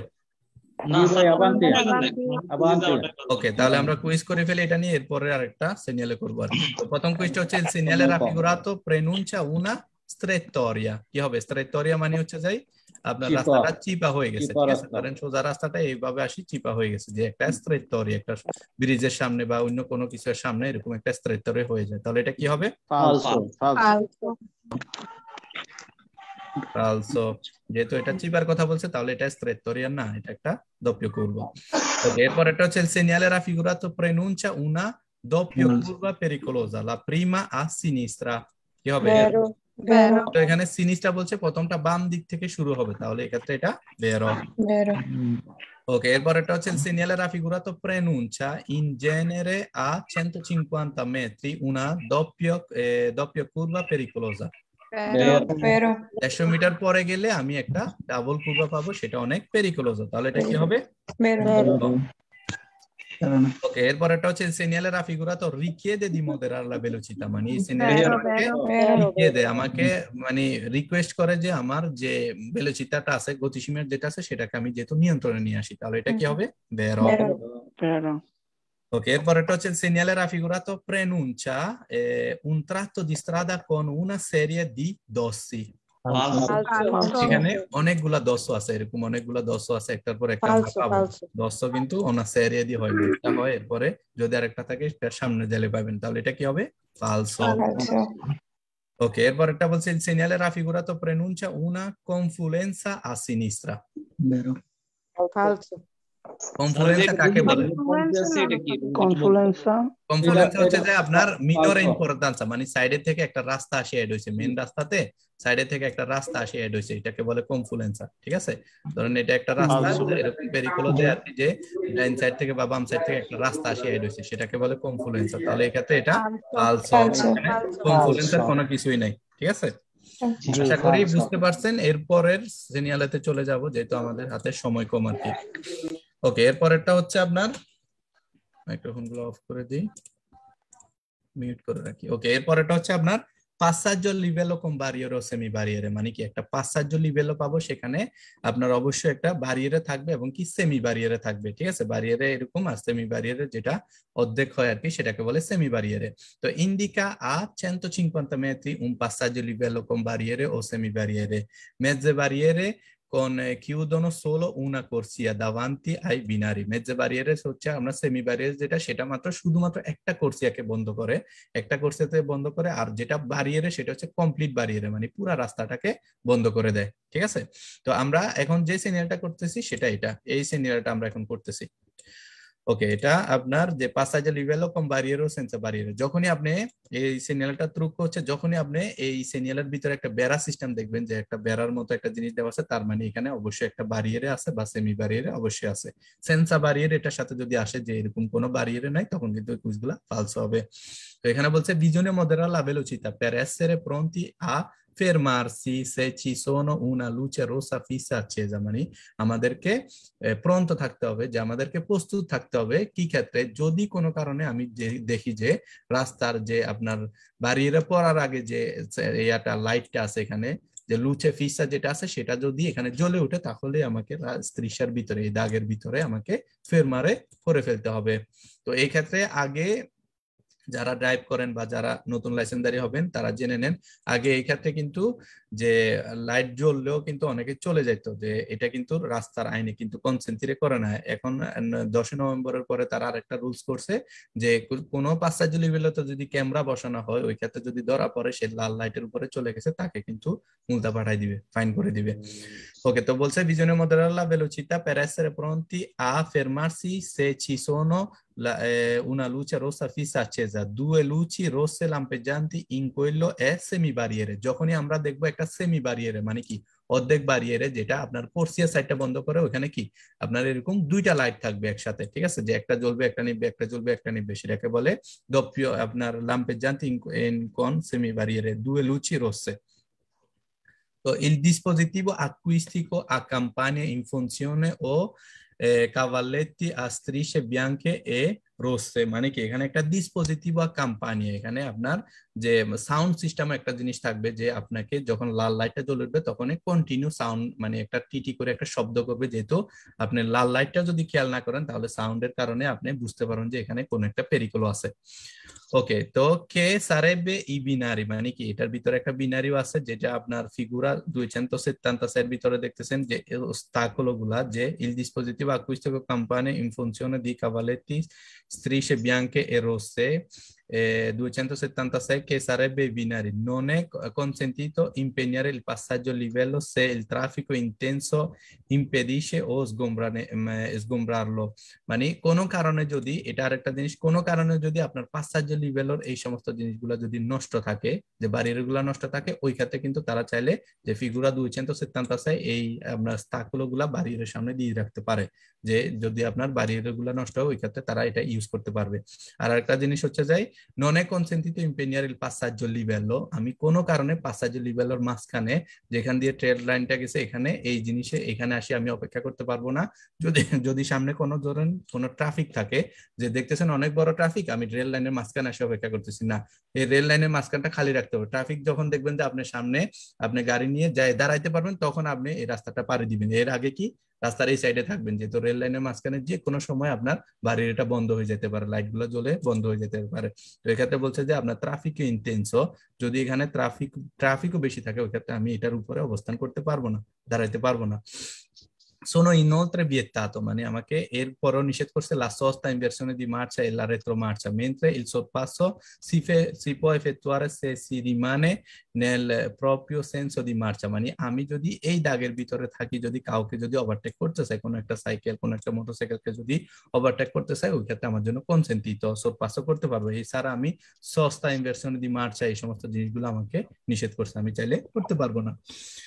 ওকে, তাহলে আমরা কুইজ করে ফেলি এটা নিয়ে, এরপরে আরেকটা সিরিয়ালে করব আর কি। তো প্রথম কুইজটা হচ্ছে il segnale raffigurato preannuncia una strettoria। কি হবে? strettoria মানে হচ্ছে যাই আপনার রাস্তাটা চিপা হয়ে গেছে, ঠিক আছে? ধরেন সোজা রাস্তাটা এইভাবে আসি, চিপা হয়ে গেছে, যে একটা strettoria, একটা ব্রিজের সামনে বা অন্য কোনো কিছুর সামনে এরকম একটা strettoria হয়ে যায়, তাহলে এটা কি হবে? Falso, falso. falso, ফালসো। যেহেতু এটা চিপার কথা বলছে তাহলে এটা strettoria না, এটা একটা doppio curva। ওকে, এরপর এটা হচ্ছে il segnale raffigurato preannuncia una doppio curva pericolosa, la prima a sinistra। কি হবে? vero, vero, তো এখানে সিনিস্টা বলছে প্রথমটা বাম দিক থেকে শুরু হবে, তাহলে এক্ষেত্রে এটা vero। vero, ওকে, এরপর এটা হচ্ছে il segnale raffigurato preannuncia in genere a centocinquanta metri una doppio eh, doppio curva pericolosa। vero, vero, একশো মিটার পরে গেলে আমি একটা ডাবল কুরবা পাবো, সেটা অনেক পেরিকোলোজা, তাহলে এটা কি হবে? vero, ওকে, এরপর এটা হচ্ছে il segnale raffigurato richiede di moderare la velocità, মানে এই vero, সিনারিওটা vero, vero, রিকিয়েদে আমাকে মানে রিকোয়েস্ট করে যে আমার যে ভেলোসিটাটা আছে, গতিসীমার যেটা আছে সেটাকে আমি যেহেতু নিয়ন্ত্রণে নিয়ে আসি, তাহলে এটা কি হবে? vero। vero, Vero. Ok, এরপর এটা হচ্ছে il segnale raffigurato preannuncia eh, un tratto di strada con una serie di dossi। falso, এখানে অনেকগুলা দশও আছে, এরকম অনেকগুলা দশও আছে, একটার পর একটা আমরা falso, পাবো। falso, দশও কিন্তু una serie di হয় না, এটা হয় এরপরে যদি আরেকটা থাকে তার সামনে দিলে পাবেন, তাহলে এটা কি হবে? ফালসো। falso, ওকে, এরপর একটা বলছে il segnale raffigurato preannuncia una confluenza a sinistra। falso, কনফ্লুয়েন্সা কাকে বলে? Consulenza, কনফ্লুয়েন্সা হচ্ছে যে আপনার মিনরে ইম্পর্টেন্স, মানে সাইডে থেকে একটা রাস্তা আসে এড হইছে, মেইন রাস্তাতে সাইডে থেকে একটা রাস্তা আসে এড হইছে, এটাকে বলে কনফ্লুয়েন্সা, ঠিক আছে? ধরেন এটা একটা রাস্তা, এরকম পেরিকোলোতে আর কি, যে ডাইন সাইড থেকে বা বাম সাইড থেকে একটা রাস্তা আসে এড হইছে, সেটাকে বলে কনফ্লুয়েন্সা। তাহলে এই ক্ষেত্রে এটা ফালসো, falso, কনফ্লুয়েন্সার কোনো কিছুই নাই, ঠিক আছে? আশা করি বুঝতে পারছেন। এরপরের সিরিয়ালেতে চলে যাব, যেহেতু আমাদের হাতে সময় কম আর কি। ওকে, এরপরেরটা হচ্ছে আপনার মাইক্রোফোনগুলো অফ করে দিই, মিউট করে রাখি। ওকে, এরপরেরটা হচ্ছে আপনার passaggio a livello con barriere o semi barriere, মানে কি একটা passaggio livello পাবো, সেখানে আপনার অবশ্যই একটা বারিয়ারে থাকবে এবং কি সেমি বারিয়ারে থাকবে, ঠিক আছে? বারিয়ারে এরকম আর সেমি বারিয়ারে যেটা অর্ধেক হয় আর কি, সেটাকে বলে সেমি বারিয়ারে। তো indica a centocinquanta metri un passaggio a livello con barriere o semi barriere, mezze barriere con eh, chiudono solo una corsia davanti ai binari। মেজে বারিয়ারে হচ্ছে আমরা সেমি বারিয়ার যেটা, সেটা মাত্র শুধুমাত্র একটা কোর্সিয়াকে বন্ধ করে, একটা কোর্সিয়াতে বন্ধ করে, আর যেটা বারিয়ারে সেটা হচ্ছে কমপ্লিট বারিয়ারে, মানে পুরো রাস্তাটাকে বন্ধ করে দেয়, ঠিক আছে? তো আমরা এখন যে সিনিয়রটা করতেছি সেটা এটা, এই সিনিয়রটা আমরা এখন করতেছি। ওকে, এটা আপনার যে passaggio a livello con barriere o senza barriere, যখনই আপনি এই সিগন্যালটা থ্রু হচ্ছে, যখনই আপনি এই সিগন্যালের ভিতরে একটা বেড়া সিস্টেম দেখবেন, যে একটা বেড়ার মতো একটা জিনিস দেওয়া আছে, তার মানে এখানে অবশ্যই একটা বারিয়ারে আছে বা সেমি বারিয়ারে অবশ্যই আছে। সেন্সা বারিয়ারে এটার সাথে যদি আসে যে এরকম কোনো বারিয়ারে নাই, তখন কিন্তু কুইজগুলা ফালসো হবে। তো এখানে বলছে bisogna moderare la velocità per essere pronti a fermarsi se ci sono una luce rossa fissa accesa, মানে আমাদেরকে প্রন্ত থাকতে হবে, যে আমাদেরকে প্রস্তুত থাকতে হবে কি ক্ষেত্রে, যদি কোনো কারণে আমি দেখি যে রাস্তার যে আপনার বারিয়ারে পড়ার আগে যে ইয়াটা লাইটটা আছে এখানে, যে লুচে ফিসা যেটা আছে সেটা যদি এখানে জ্বলে ওঠে তাহলে আমাকে স্ত্রীসার ভিতরে এই দাগের ভিতরে আমাকে ফেরমারে করে ফেলতে হবে। তো এই ক্ষেত্রে আগে যারা ড্রাইভ করেন বা যারা নতুন লাইসেন্সধারী হবেন তারা জেনে নেন আগে এই ক্ষেত্রে কিন্তু যে লাইট জ্বললেও কিন্তু অনেকে চলে যেত, যে এটা কিন্তু রাস্তার আইনে কিন্তু কনসেন্ট্রে করে না। এখন দশই নভেম্বরের পরে তারা আরেকটা রুলস করছে যে কোনো পাঁচটা লেভেলতে যদি ক্যামেরা বসানো হয় ওই ক্ষেত্রে যদি ধরা পড়ে সে লাল লাইটের উপরে চলে গেছে তাকে কিন্তু মুলতা পাঠাই দিবে, ফাইন করে দিবে। ওকে, তো বলছে bisogna moderare la velocità per essere pronti a fermarsi se ci sono la, eh, una luce rossa fissa accesa, due luci rosse lampeggianti in quello è semibarriere। যখনই আমরা দেখবো একটা সেমি বারিয়ারে মানে কি অর্ধেক বারিয়ারে, যেটা আপনার পোর্সিয়া সাইডটা বন্ধ করে ওখানে কি আপনার এরকম দুইটা লাইট থাকবে একসাথে, ঠিক আছে, যে একটা জ্বলবে একটা নিবে একটা জ্বলবে একটা নিবে, সেটাকে বলে doppio আপনার lampeggianti in con semibarriere, due luci rosse। So, il dispositivo acustico a campane in funzione o eh, cavalletti a strisce bianche e rosse, মানে কি এখানে একটা ডিসপোজিটিভ আর কাম্পানি, এখানে আপনার যে সাউন্ড সিস্টেম একটা জিনিস থাকবে যে আপনাকে যখন লাল লাইটটা জ্বলে উঠবে তখন কন্টিনিউ সাউন্ড মানে একটা টিটি করে একটা শব্দ করবে, যেহেতু আপনি লাল লাইটটা যদি খেয়াল না করেন তাহলে সাউন্ডের কারণে আপনি বুঝতে পারেন যে এখানে কোন একটা পেরিকল আছে। ওকে, তো কে সারেবে ই বিনারি মানে কি এটার ভিতরে একটা বিনারিও আছে যেটা আপনার ফিগুরা দুইশো সত্তানব্বই এর ভিতরে দেখতেছেন যে ওস্তাকলো গুলা যে il dispositivo acustico campane in funzione di cavalletti strisce bianche e rosse eh, duecentosettantasei che sarebbe binari, non è consentito impegnare il passaggio a livello se il traffico intenso impedisce o sgombrarlo, মানে কোনো কারণে যদি এটা আরেকটা জিনিস কোনো কারণে যদি আপনার passaggio a livello এই সমস্ত জিনিসগুলো যদি নষ্ট থাকে, যে বাড়িগুলো নষ্ট থাকে, ওই ক্ষেত্রে কিন্তু তারা চাইলে যে ফিগুরা দুইশো সত্তানব্বই এই আপনার স্তাকলো গুলা বাড়ির সামনে দিয়ে রাখতে পারে, যে যদি আপনার বাড়িগুলো নষ্ট হয় ওই ক্ষেত্রে তারা এটা ইউজ করতে পারবে। আর একটা জিনিস হচ্ছে যে non è consentito impegnare il passaggio a livello, আমি কোনো কারণে passaggio a livelloর মাঝখানে যেখান দিয়ে ট্রেন লাইনটা গেছে এখানে এই জিনিসে এখানে আসি আমি অপেক্ষা করতে পারবো না, যদি যদি সামনে কোনো ধরেন কোনো ট্রাফিক থাকে, যে দেখতেছেন অনেক বড় ট্রাফিক, আমি রেল লাইনের মাঝখানে আসে অপেক্ষা করতেছি না, এই রেল লাইনের মাঝখানটা খালি রাখতে হবে। ট্রাফিক যখন দেখবেন যে আপনার সামনে আপনি গাড়ি নিয়ে যায় দাঁড়াইতে পারবেন তখন আপনি এই রাস্তাটা পাড়ি দিবেন, এর আগে কি রাস্তার এই সাইডে থাকবেন, যেহেতু রেল লাইনের মাঝখানে যে কোনো সময় আপনার বাড়ির এটা বন্ধ হয়ে যেতে পারে, লাইট গুলো জ্বলে বন্ধ হয়ে যেতে পারে। তো এক্ষেত্রে বলছে যে আপনার ট্রাফিক ইন্টেন্সো, যদি এখানে ট্রাফিক ট্রাফিকও বেশি থাকে ওই ক্ষেত্রে আমি এটার উপরে অবস্থান করতে পারবো না, দাঁড়াইতে পারবো না। sono inoltre vietato, মানে আমাকে এরপরও নিষেধ করছে la sosta in versione di marcia e la retromarcia, mentre il sorpasso si, fe, si può effettuare se si rimane nel proprio senso di marcia, মানে আমি যদি এই দাগের ভিতরে থাকি, যদি কাউকে যদি ওভারটেক করতে চাই, কোনো একটা সাইকেল কোনো একটা মোটরসাইকেলকে যদি ওভারটেক করতে চাই ওই ক্ষেত্রে আমার জন্য কনসেন্টিতো sorpasso করতে পারবো। এছাড়া আমি sosta in versione di marcia এই সমস্ত জিনিসগুলো আমাকে নিষেধ করছে, আমি চাইলে করতে পারবো না।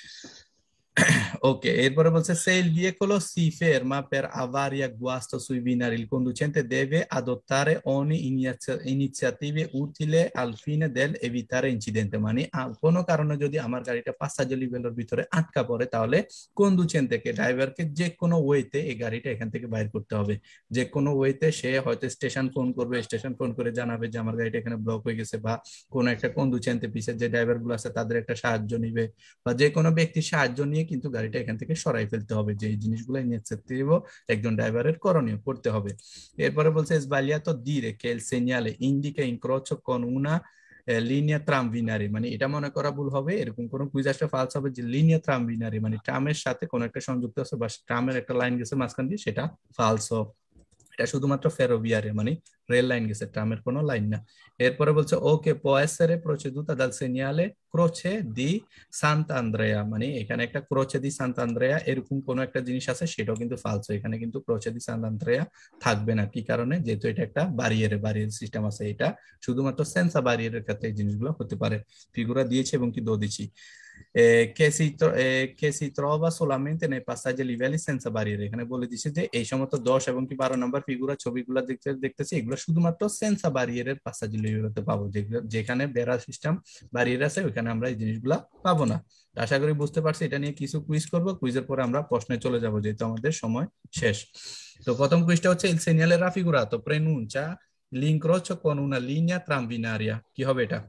Ok, erbore bozze, se il veicolo si ferma per avaria guasto sui binari, il conducente deve adottare ogni inizia- iniziative utile al fine del evitare incidente, মানে কোনো কারণে যদি আমার গাড়িটা passaggio livelloর ভিতরে আটকা পড়ে তাহলে কন্ডুচেন্টকে ড্রাইভারকে যে কোনো ওয়েতে এই গাড়িটা এখান থেকে বাইর করতে হবে, যে কোনো ওয়েতে সে হয়তো স্টেশন ফোন করবে, স্টেশন ফোন করে জানাবে যে আমার গাড়িটা এখানে ব্লক হয়ে গেছে, বা কোনো একটা কন্ডুচেন্টে পিছের যে ড্রাইভার গুলো আছে তাদের একটা সাহায্য নিবে, বা যে কোনো ব্যক্তির সাহায্য নিয়ে কিন্তু গাড়িটা এখান থেকে সরাই ফেলতে হবে, যে এই জিনিসগুলো ইনিশিয়েটিভ একজন ড্রাইভারের করণীয় করতে হবে। এরপরে বলছে sbagliato dire che il segnale indica incrocio con una লিনিয়া ট্রাম বিনারি, মানে এটা মনে করা ভুল হবে, এরকম কোন কুইজ আসলে ফালস হবে যে লিনিয়া ট্রাম বিনারি মানে ট্রামের সাথে কোন একটা সংযুক্ত আছে বা ট্রামের একটা লাইন গেছে মাঝখান দিয়ে, সেটা ফালস। এটা শুধুমাত্র ফেরোভিয়ারে মানে রেল লাইন গেছে, ট্রামের কোনো লাইন না। এরপরে বলছে ওকে può essere proceduta dal segnale croce di Sant'Andrea, মানে এখানে একটা ক্রোচে দি সান্তান্দ্রেয়া এরকম কোন একটা জিনিস আছে, সেটাও কিন্তু ফালস, এখানে কিন্তু ক্রোচে দি সান্তান্দ্রেয়া থাকবে না। কি কারণে? যেহেতু এটা একটা বারিয়ারে বারিয়ার সিস্টেম আছে, এটা শুধুমাত্র সেন্সা বারিয়ারের ক্ষেত্রে এই জিনিসগুলো হতে পারে। ফিগুরা দিয়েছে এবং কি দো দিচ্ছি Eh, che, si eh, che si trova solamente nei passaggi a livelli senza barriere, এখানে বলে দিচ্ছে যে এই সমস্ত দশ এবং কি বারো নম্বর ফিগুরা ছবিগুলো দেখতে দেখতেছি এগুলো শুধুমাত্র সেন্সা বারিয়ারের পাসাজি লেভেলতে পাবো, যেখানে বেড়া সিস্টেম বারিয়ার আছে ওখানে আমরা এই জিনিসগুলো পাবো না। আশা করি বুঝতে পারছি। এটা নিয়ে কিছু কুইজ করব, কুইজের পরে আমরা প্রশ্নে চলে যাব যেহেতু আমাদের সময় শেষ। তো প্রথম কুইজটা হচ্ছে il segnale raffigurato preannuncia l'incrocio con una linea tranvinaria, কি হবে এটা?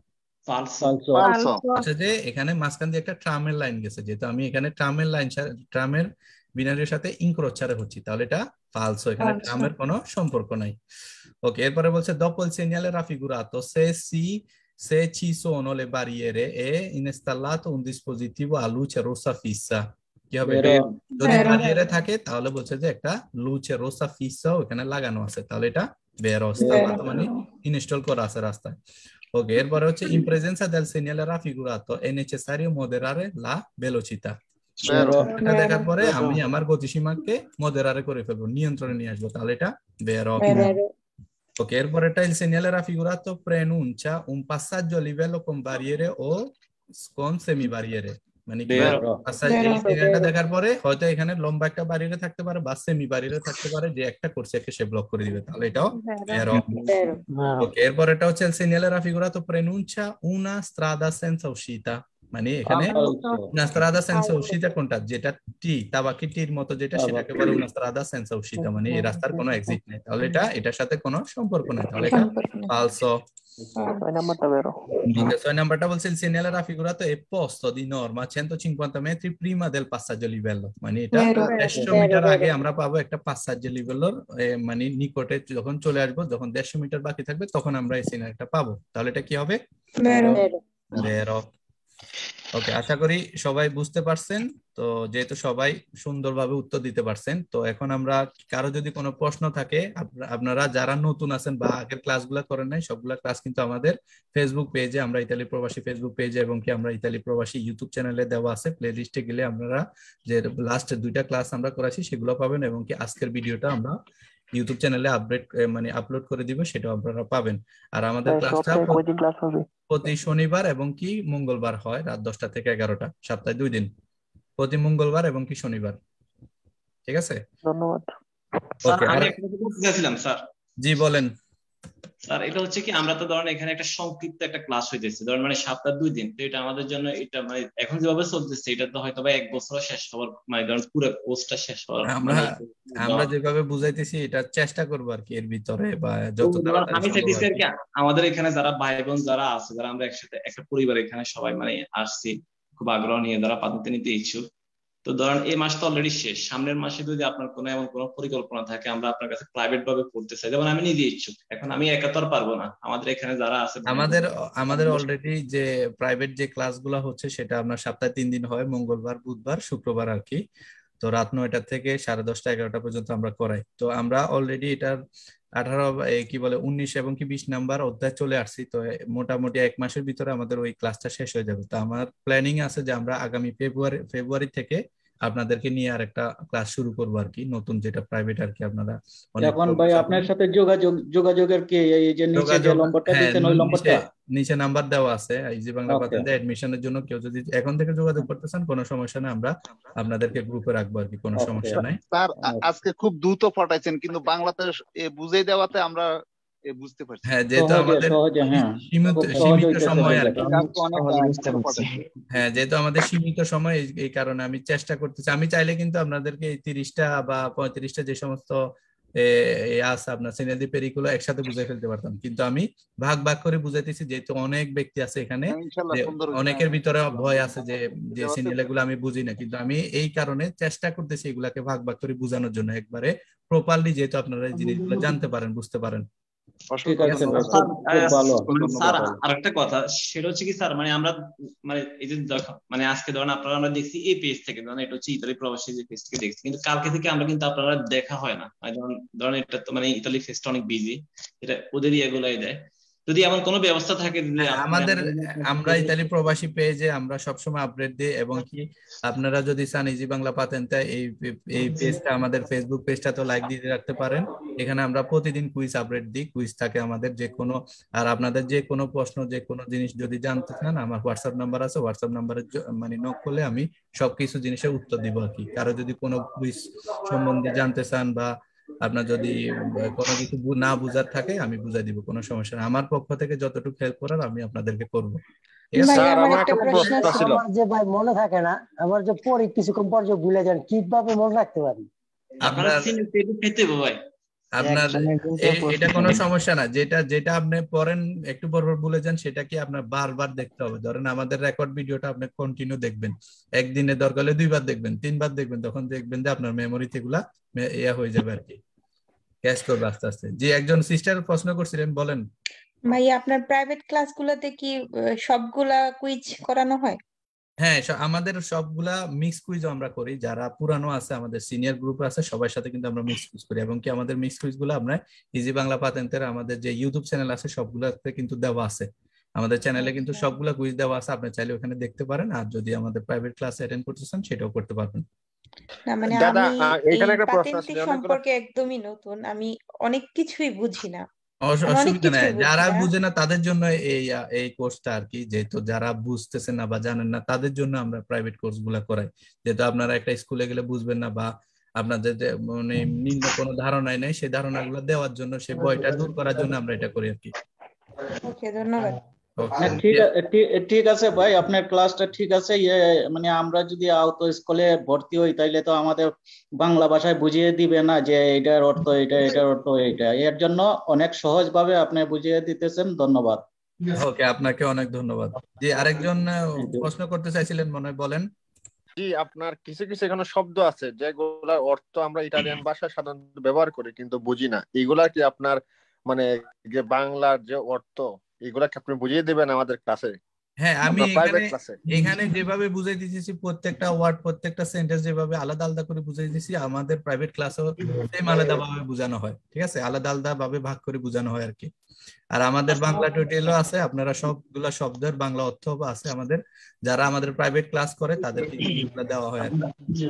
ফালসো ফালসো ফালসো আচ্ছা, যে এখানে মাঝখান দিয়ে একটা ট্রামের লাইন গেছে, যেহেতু আমি এখানে ট্রামের লাইন ট্রামের বিনারির সাথে ইনক্রোচারে হচ্ছি, তাহলে এটা ফালসো, এখানে Falso. ট্রামের কোনো সম্পর্ক নাই। ওকে, এরপরে বলছে dopo il segnale raffigurato se si se ci sono le barriere è installato un dispositivo a luce rossa fissa, কি হবে? বেরো যদি Vero. বারিয়ারে থাকে তাহলে বলছে যে একটা luce rossa fissa ওখানে লাগানো আছে, তাহলে এটা vero installato মানে ইনস্টল করা আছে রাস্তায়। ওকে, এরপরে হচ্ছে in presenza del segnale raffigurato è necessario moderare la velocità, বেরো এটা দেখার Vero. পরে আমি আমার গতিসীমাকে মডারে করে ফেলবো, নিয়ন্ত্রণে নিয়ে আসবো, তাহলে এটা vero। Vero. Ok, এরপরেটা il segnale raffigurato preannuncia un passaggio a livello con barriere o con semibarriere, মানে কি Vero. passaggio Vero. এই signalটা দেখার পরে হয়তো এখানে লম্বা একটা barriere থাকতে পারে বা সেমি barriere থাকতে পারে, যে একটা কোর্সকে সে ব্লক করে দিবে, তাহলে এটাও Vero. vero। Vero. Ok, এরপরেটা হচ্ছে il segnale raffigurato preannuncia una strada senza uscita, মানে এখানে ফালসো una strada senza Falso. uscita কোনটা, যেটা টি তাবাকি টির মতো যেটা, সেটাকে বলে una strada senza uscita, মানে এই রাস্তার কোনো এক্সিট নেই, তাহলে এটা এটার সাথে কোনো সম্পর্ক নাই, তাহলে এটা সম্পর্ক নেই। falso। ছয় নাম্বারটা বেরো Ok, ছয় নাম্বারটা বলছে il segnale raffigurato è posto di norma a centocinquanta metri prima del passaggio a livello, মানে এটা Vero. দেড়শো Vero, মিটার vero. আগে আমরা পাবো একটা passaggio a livello, মানে নিকটে যখন চলে আসবো, যখন দেড়শো মিটার বাকি থাকবে তখন আমরা এই সিগন্যালটা পাবো, তাহলে এটা কি হবে? Vero. Vero. Vero। ওকে, আশা করি সবাই বুঝতে পারছেন। তো যেহেতু সবাই সুন্দরভাবে উত্তর দিতে পারছেন, তো এখন আমরা কারো যদি কোনো প্রশ্ন থাকে, আপনা- আপনারা যারা নতুন আছেন বা আগের ক্লাসগুলো করেন নাই, সবগুলা ক্লাস কিন্তু আমাদের ফেসবুক পেজে, আমরা ইতালি প্রবাসী ফেসবুক পেজে এবং কি আমরা ইতালি প্রবাসী ইউটিউব চ্যানেলে দেওয়া আছে, প্লে লিস্টে গেলে আপনারা যে লাস্ট দুইটা ক্লাস আমরা করেছি সেগুলো পাবেন, এবং কি আজকের ভিডিওটা আমরা ইউটিউব চ্যানেলে আপডেট মানে আপলোড করে দিব, সেটাও আপনারা পাবেন। আর আমাদের ক্লাসটা সপ্তাহে কয়দিন ক্লাস হবে? প্রতি শনিবার এবং কি মঙ্গলবার হয় রাত দশটা থেকে এগারোটা, সপ্তাহে দুই দিন, প্রতি মঙ্গলবার এবং কি শনিবার, ঠিক আছে? ধন্যবাদ। স্যার ওকে, আর আমি একটা কথা বলতে চাইছিলাম স্যার জি বলেন। স্যার এটা হচ্ছে কি, আমরা তো ধরেন এখানে একটা সংক্ষিপ্ত একটা ক্লাস হইতেছে, ধরেন মানে সপ্তাহে দুই দিন, তো এটা আমাদের জন্য এটা মানে এখন যেভাবে চলতেছে এটা তো হয়তো বা এক বছর শেষ হওয়ার মানে ধরেন পুরো কোর্সটা শেষ হওয়ার আমরা মানে আমরা যেভাবে বুঝাইতেছি এটা চেষ্টা করবো আর কি এর ভিতরে, বা তো যত ধরেন তাড়াতাড়ি আমি সম্ভব চাইতেছি আর আর কি। কি, আমাদের এখানে যারা ভাই বোন যারা আছে, যারা আমরা একসাথে একটা পরিবার এখানে সবাই মানে আসছি খুব আগ্রহ নিয়ে, যারা পাঠাতে নিতে ইচ্ছুক, তো ধরেন এই মাস তো অলরেডি শেষ, সামনের মাসে যদি আপনার কোনো এমন কোনো পরিকল্পনা থাকে, আমরা আপনার কাছে প্রাইভেট ভাবে পড়তে চাই, যেমন আমি নিজে ইচ্ছুক, এখন আমি একা তো আর পারবো না, আমাদের এখানে যারা আছে ভাই বোন- আমাদের আমাদের অলরেডি যে প্রাইভেট যে ক্লাসগুলো হচ্ছে সেটা আপনার সপ্তাহে তিন দিন হয়, মঙ্গলবার, বুধবার, শুক্রবার আর কি। তো রাত নয়টা থেকে সাড়ে দশটা এগারোটা পর্যন্ত আমরা করাই। তো আমরা অলরেডি এটার আঠারো এই কি বলে উনিশ এবং কি বিশ নাম্বার অধ্যায় চলে আসছি। তো মোটামুটি এক মাসের ভিতরে আমাদের ওই ক্লাসটা শেষ হয়ে যাবে। তো আমার প্ল্যানিং আছে যে আমরা আগামী ফেব্রুয়ারি ফেব্রুয়ারি থেকে আপনাদেরকে নিয়ে আর একটা ক্লাস শুরু করবো আর কি, নতুন যেটা প্রাইভেট আর কি। আপনারা অনেক এখন ভাই আপনার সাথে যোগাযোগ যোগাযোগের কি এই যে নিচে যে যোগাযোগ, নম্বরটা হ্যাঁ, দিয়েছেন ওই নম্বরটা? নিচে নিচে নাম্বার দেওয়া আছে ইজি বাংলা Okay. পাতেন এডমিশনের জন্য। কেউ যদি এখন থেকে যোগাযোগ করতে চান কোনো সমস্যা নেই, আমরা আপনাদেরকে গ্রুপে রাখবো আর কি, কোনো Okay. সমস্যা নাই। স্যার আ- আজকে খুব দ্রুত পাঠাইছেন, কিন্তু বাংলাতে এ বুঝাই দেওয়াতে আমরা এ বুঝতে পারছি। হ্যাঁ, যেহেতু সহজে আমাদের সহজে হ্যাঁ সীমিত খুব সহজ সীমিত হইতেছে সময় আর কি, বুঝাতে। আজকে অনেক দ্রুত পাঠাইছেন। হ্যাঁ যেহেতু আমাদের সীমিত সময়, এই- এই কারণে আমি চেষ্টা করতেছি। আমি চাইলে কিন্তু আপনাদেরকে এই তিরিশটা বা পঁয়ত্রিশটা যে সমস্ত আছে আপনার সিনিয়র পেরিগুলো একসাথে বুঝাই ফেলতে পারতাম, কিন্তু আমি ভাগ ভাগ করে বুঝাইতেছি, যেহেতু অনেক ব্যক্তি আছে এখানে, হ্যাঁ, ইনশাআল্লাহ যে সুন্দর হয়েছে। অনেকের ভিতরে ভয় আছে যে যে দেওয়াতে- সিনিয়র গুলো আমি বুঝি না, কিন্তু আমি এই কারণে চেষ্টা করতেছি এগুলাকে ভাগ ভাগ করে বোঝানোর জন্য একবারে প্রপারলি, যেহেতু আপনারা এই জিনিসগুলো জানতে পারেন, বুঝতে পারেন। ঠিক অসংখ্য আছে ভাই, ধন্যবাদ। খুব খুব ভালো। মানে স্যার ধন্যবাদ। আরেকটা কথা সেটা হচ্ছে কি স্যার, মানে আমরা মানে এই যে দেখো, মানে আজকে ধরেন আপনারা আমরা দেখছি এই পেজ থেকে, ধরেন এটা হচ্ছে ইতালি প্রবাসী যে পেজ থেকে দেখছি, কিন্তু কালকে থেকে আমরা কিন্তু আপনারা দেখা হয় না। মানে ধরেন ধরেন এটা তো মানে ইতালি পেজটা অনেক বিজি, এটা ওদেরই এগুলাই দেয়। যদি এমন কোনো ব্যবস্থা থাকে যদি হ্যাঁ, আপনারা- আমাদের আমরা ইতালি প্রবাসী পেজে আমরা সবসময় আপডেট দিই, এবং কি আপনারা যদি চান ইজি বাংলা পাতেন তাই এই এই পেজটা, আমাদের ফেসবুক পেজটা তো লাইক দিয়ে রাখতে পারেন। এখানে আমরা প্রতিদিন কুইজ আপডেট দিই, কুইজ থাকে আমাদের যে কোনো। আর আপনাদের যে কোনো প্রশ্ন, যে কোনো জিনিস যদি জানতে চান, আমার হোয়াটসঅ্যাপ নাম্বার আছে, হোয়াটসঅ্যাপ নাম্বারে মানে নক করলে আমি সবকিছু জিনিসের উত্তর দিব আর কি। কারো যদি কোনো কুইজ সম্বন্ধে জানতে চান বা আপনার যদি কোনো কিছু বু- না বুঝার থাকে আমি বুঝাই দিব, কোনো সমস্যা নেই। আমার পক্ষ থেকে যতটুকু হেল্প করার আমি আপনাদেরকে করবো, ঠিক আছে? ভাই স্যার, আমার আমার একটা একটা প্রশ্ন প্রশ্ন ছিল। ছিল। আমার যে ভাই মনে থাকে না, আমার যে পরে কিছুক্ষণ পর যে ভুলে যান, কিভাবে মনে রাখতে পারি? আপনারা আপনার সিনিয়র পেজ পেতে হবে ভাই। আপনার একজনের তিনটা এই- এটা প্রশ্ন। কোনো সমস্যা না, যেটা যেটা আপনি পড়েন একটু পর পর ভুলে যান সেটা কি আপনার বারবার দেখতে হবে। ধরেন আমাদের রেকর্ড ভিডিওটা আপনি কন্টিনিউ দেখবেন, একদিনে দরকার হলে দুইবার দেখবেন, তিনবার দেখবেন, তখন দেখবেন যে আপনার মেমোরিতে এগুলা মে- ইয়া হয়ে যাবে আর কি, ক্যাচ করবে আস্তে আস্তে। জি, একজন সিস্টার প্রশ্ন করছিলেন, বলেন। ভাইয়া আপনার প্রাইভেট ক্লাসগুলোতে কি আহ, সবগুলা কুইজ করানো হয়? হ্যাঁ, স- আমাদের সবগুলা মিক্স কুইজ আমরা করি, যারা পুরানো আছে আমাদের সিনিয়র গ্রুপ আছে সবার সাথে কিন্তু আমরা মিক্স কুইজ করি, এবং কি আমাদের মিক্স কুইজ গুলো আমরা ইজি বাংলা পাতেন্টের আমাদের যে ইউটিউব চ্যানেল আছে সবগুলাতে কিন্তু দেওয়া আছে। আমাদের চ্যানেলে কিন্তু আচ্ছা। সবগুলা কুইজ দেওয়া আছে, আপনি চাইলে ওখানে দেখতে পারেন, আর যদি আমাদের প্রাইভেট ক্লাস অ্যাটেন্ড করতে চান সেটাও করতে পারবেন। না মানে দাদা আমি আহ, এই এখানে একটা প্রশ্ন পাতেন্টি আছে অনেকগুলো। সম্পর্কে একদমই নতুন, আমি অনেক কিছুই বুঝি না, অস- আমি অনেক অসুবিধা নাই, কিছুই বুঝি যারা না। বুঝে না তাদের জন্য এই আহ, এই কোর্সটা আর কি, যেহেতু যারা বুঝতেছেন না বা জানেন না তাদের জন্য আমরা প্রাইভেট কোর্স গুলা করাই। যেহেতু আপনারা একটা স্কুলে গেলে বুঝবেন না, বা আপনাদের যে মানে নিম্ন কোনো ধারণাই নেই, সেই ধারণাগুলো দেওয়ার জন্য, সেই ভয়টা দূর করার জন্য আমরা এটা করি আর কি। ওকে, ধন্যবাদ। ওকে, হ্যাঁ, ঠিক আ- ঠিক ঠিক আছে ভাই, আপনার ক্লাসটা ঠিক আছে। ইয়ে মানে আমরা যদি আউট স্কুলে ভর্তি হই তাইলে তো আমাদের বাংলা ভাষায় বুঝিয়ে দিবে না যে এটার অর্থ এটা, এটার অর্থ এটা। এর জন্য অনেক সহজ ভাবে আপনি বুঝিয়ে দিতেছেন, ধন্যবাদ। ওকে, আপনাকে অনেক ধন্যবাদ। জি, আরেকজন আহ, Thank you. প্রশ্ন করতে চাইছিলেন মনে হয়, বলেন। জি, আপনার কিছু কিছু এখানে শব্দ আছে যেগুলার অর্থ আমরা ইটালিয়ান ভাষায় সাধারণত ব্যবহার করি কিন্তু বুঝি না, এগুলা কি আপনার মানে যে বাংলার যে অর্থ এগুলা কি আপনি বুঝিয়ে দিবেন আমাদের ক্লাসে, হ্যাঁ, আমি আমরা প্রাইভেট এখানে ক্লাসে? এখানে যেভাবে বুঝাই দিতেছি, প্রত্যেকটা ওয়ার্ড প্রত্যেকটা সেন্টেন্স যেভাবে আলাদা আলাদা করে বুঝাই দিতেছি, আমাদের প্রাইভেট ক্লাসেও সেম আলাদা ভাবে বোঝানো হয়, ঠিক আছে, আলাদা আলাদা ভাবে ভাগ করে বোঝানো হয় আর কি। আর আমাদের বাংলা টিউটোরিয়ালও আছে, আপনারা সবগুলা শব্দের বাংলা অর্থ আছে আমাদের, যারা আমাদের প্রাইভেট ক্লাস করে তাদেরকে কিন্তু এগুলা দেওয়া হয় আর কি,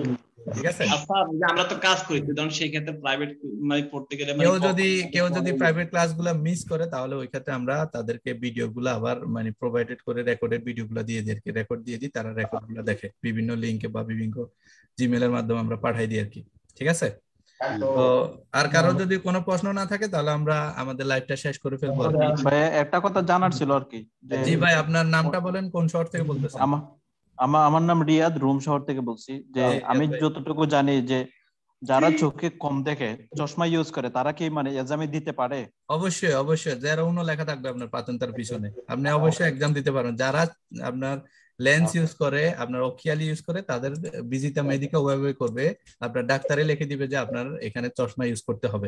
ঠিক আছে। আচ্ছা, যে আমরা তো কাজ করি, কারণ সেই ক্ষেত্রে প্রাইভেট মানে পড়তে গেলে মানে কেউ যদি কেউ যদি প্রাইভেট ক্লাসগুলো মিস করে তাহলে ওই ক্ষেত্রে আমরা তাদেরকে ভিডিওগুলো আবার মানে প্রোভাইডেড করে রেকর্ডেড ভিডিওগুলো দিয়ে দিই, রেকর্ড দিয়ে দিই, তারা রেকর্ডগুলো দেখে বিভিন্ন লিংকে বা বিভিন্ন জিমেলের মাধ্যমে আমরা পাঠাই দিই আর কি, ঠিক আছে। তো আর কারো যদি কোনো প্রশ্ন না থাকে তাহলে আমরা আমাদের লাইভটা শেষ করে ফেলবো আর কি। ভাই একটা কথা জানার ছিল আর কি, যে জি ভাই, আপনার নামটা বলেন, কোন শহর থেকে বলতেছেন? আমার আমার আমার নাম রিয়াদ, রোম শহর থেকে বলছি। যে জি, রিয়াদ আমি ভাই। যতটুকু জানি যে যারা চোখে কম দেখে চশমা ইউজ করে তারা কি মানে এক্সামে দিতে পারে? অবশ্যই অবশ্যই, জেরো উনো লেখা থাকবে আপনার পাতেন্টার পিছনে, আপনি অবশ্যই এক্সাম দিতে পারবেন। যারা আপনার লেন্স ইউজ করে, আপনার অকিয়ালি ইউজ করে, তাদের ভিজিটা মেডিকা ওয়েবে করবে, আপনার ডাক্তারে লিখে দিবে যে আপনার এখানে চশমা ইউজ করতে হবে,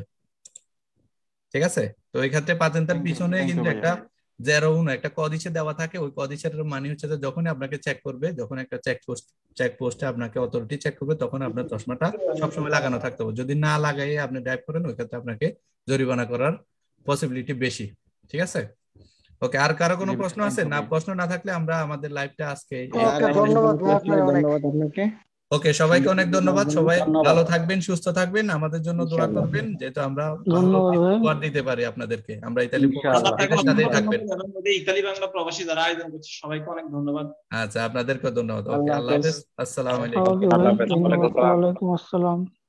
ঠিক আছে। তো এই ক্ষেত্রে পাতেন্টার পিছনে Thank you কিন্তু ভাইয়া। একটা জেরো উনো একটা কদিশে দেওয়া থাকে, ওই কদিশের মানে হচ্ছে যে যখনই আপনাকে চেক করবে, যখন একটা চেক পোস্ট চেক পোস্টে আপনাকে অথরিটি চেক করবে, তখন আপনার চশমাটা সবসময় লাগানো থাকতে হবে। যদি না লাগাই আপনি ড্রাইভ করেন, ওই ক্ষেত্রে আপনাকে জরিমানা করার পসিবিলিটি বেশি, ঠিক আছে। ওকে, আর কারো কোনো জি, প্রশ্ন thank আছে? you না, ভাইয়া। প্রশ্ন না থাকলে আমরা আমাদের লাইভটা আজকে ওকে, ধন্যবাদ ভাই, আপনার অনেক ধন্যবাদ আপনাকে। ওকে, সবাইকে অনেক ধন্যবাদ। সবাই ধন্যবাদ। ভালো থাকবেন, সুস্থ থাকবেন, আমাদের জন্য দোয়া ইনশাআল্লাহ। করবেন, যেহেতু আমরা ধন্যবাদ ভাই। উপহার দিতে পারি আপনাদেরকে। আমরা ইতালি ইনশাআল্লাহ। প্রবাসী, সাথেই থাকবেন। ইতালি বাংলা প্রবাসী যারা আয়োজন করছে সবাইকে অনেক ধন্যবাদ। আচ্ছা, আপনাদেরকেও ধন্যবাদ। ওকে, আল্লাহ আল্লাহ হাফেজ। হাফেজ, আসসালামু আলাইকুম। ওকে ভাই, ধন্যবাদ, ওয়ালাইকুম আসসালাম।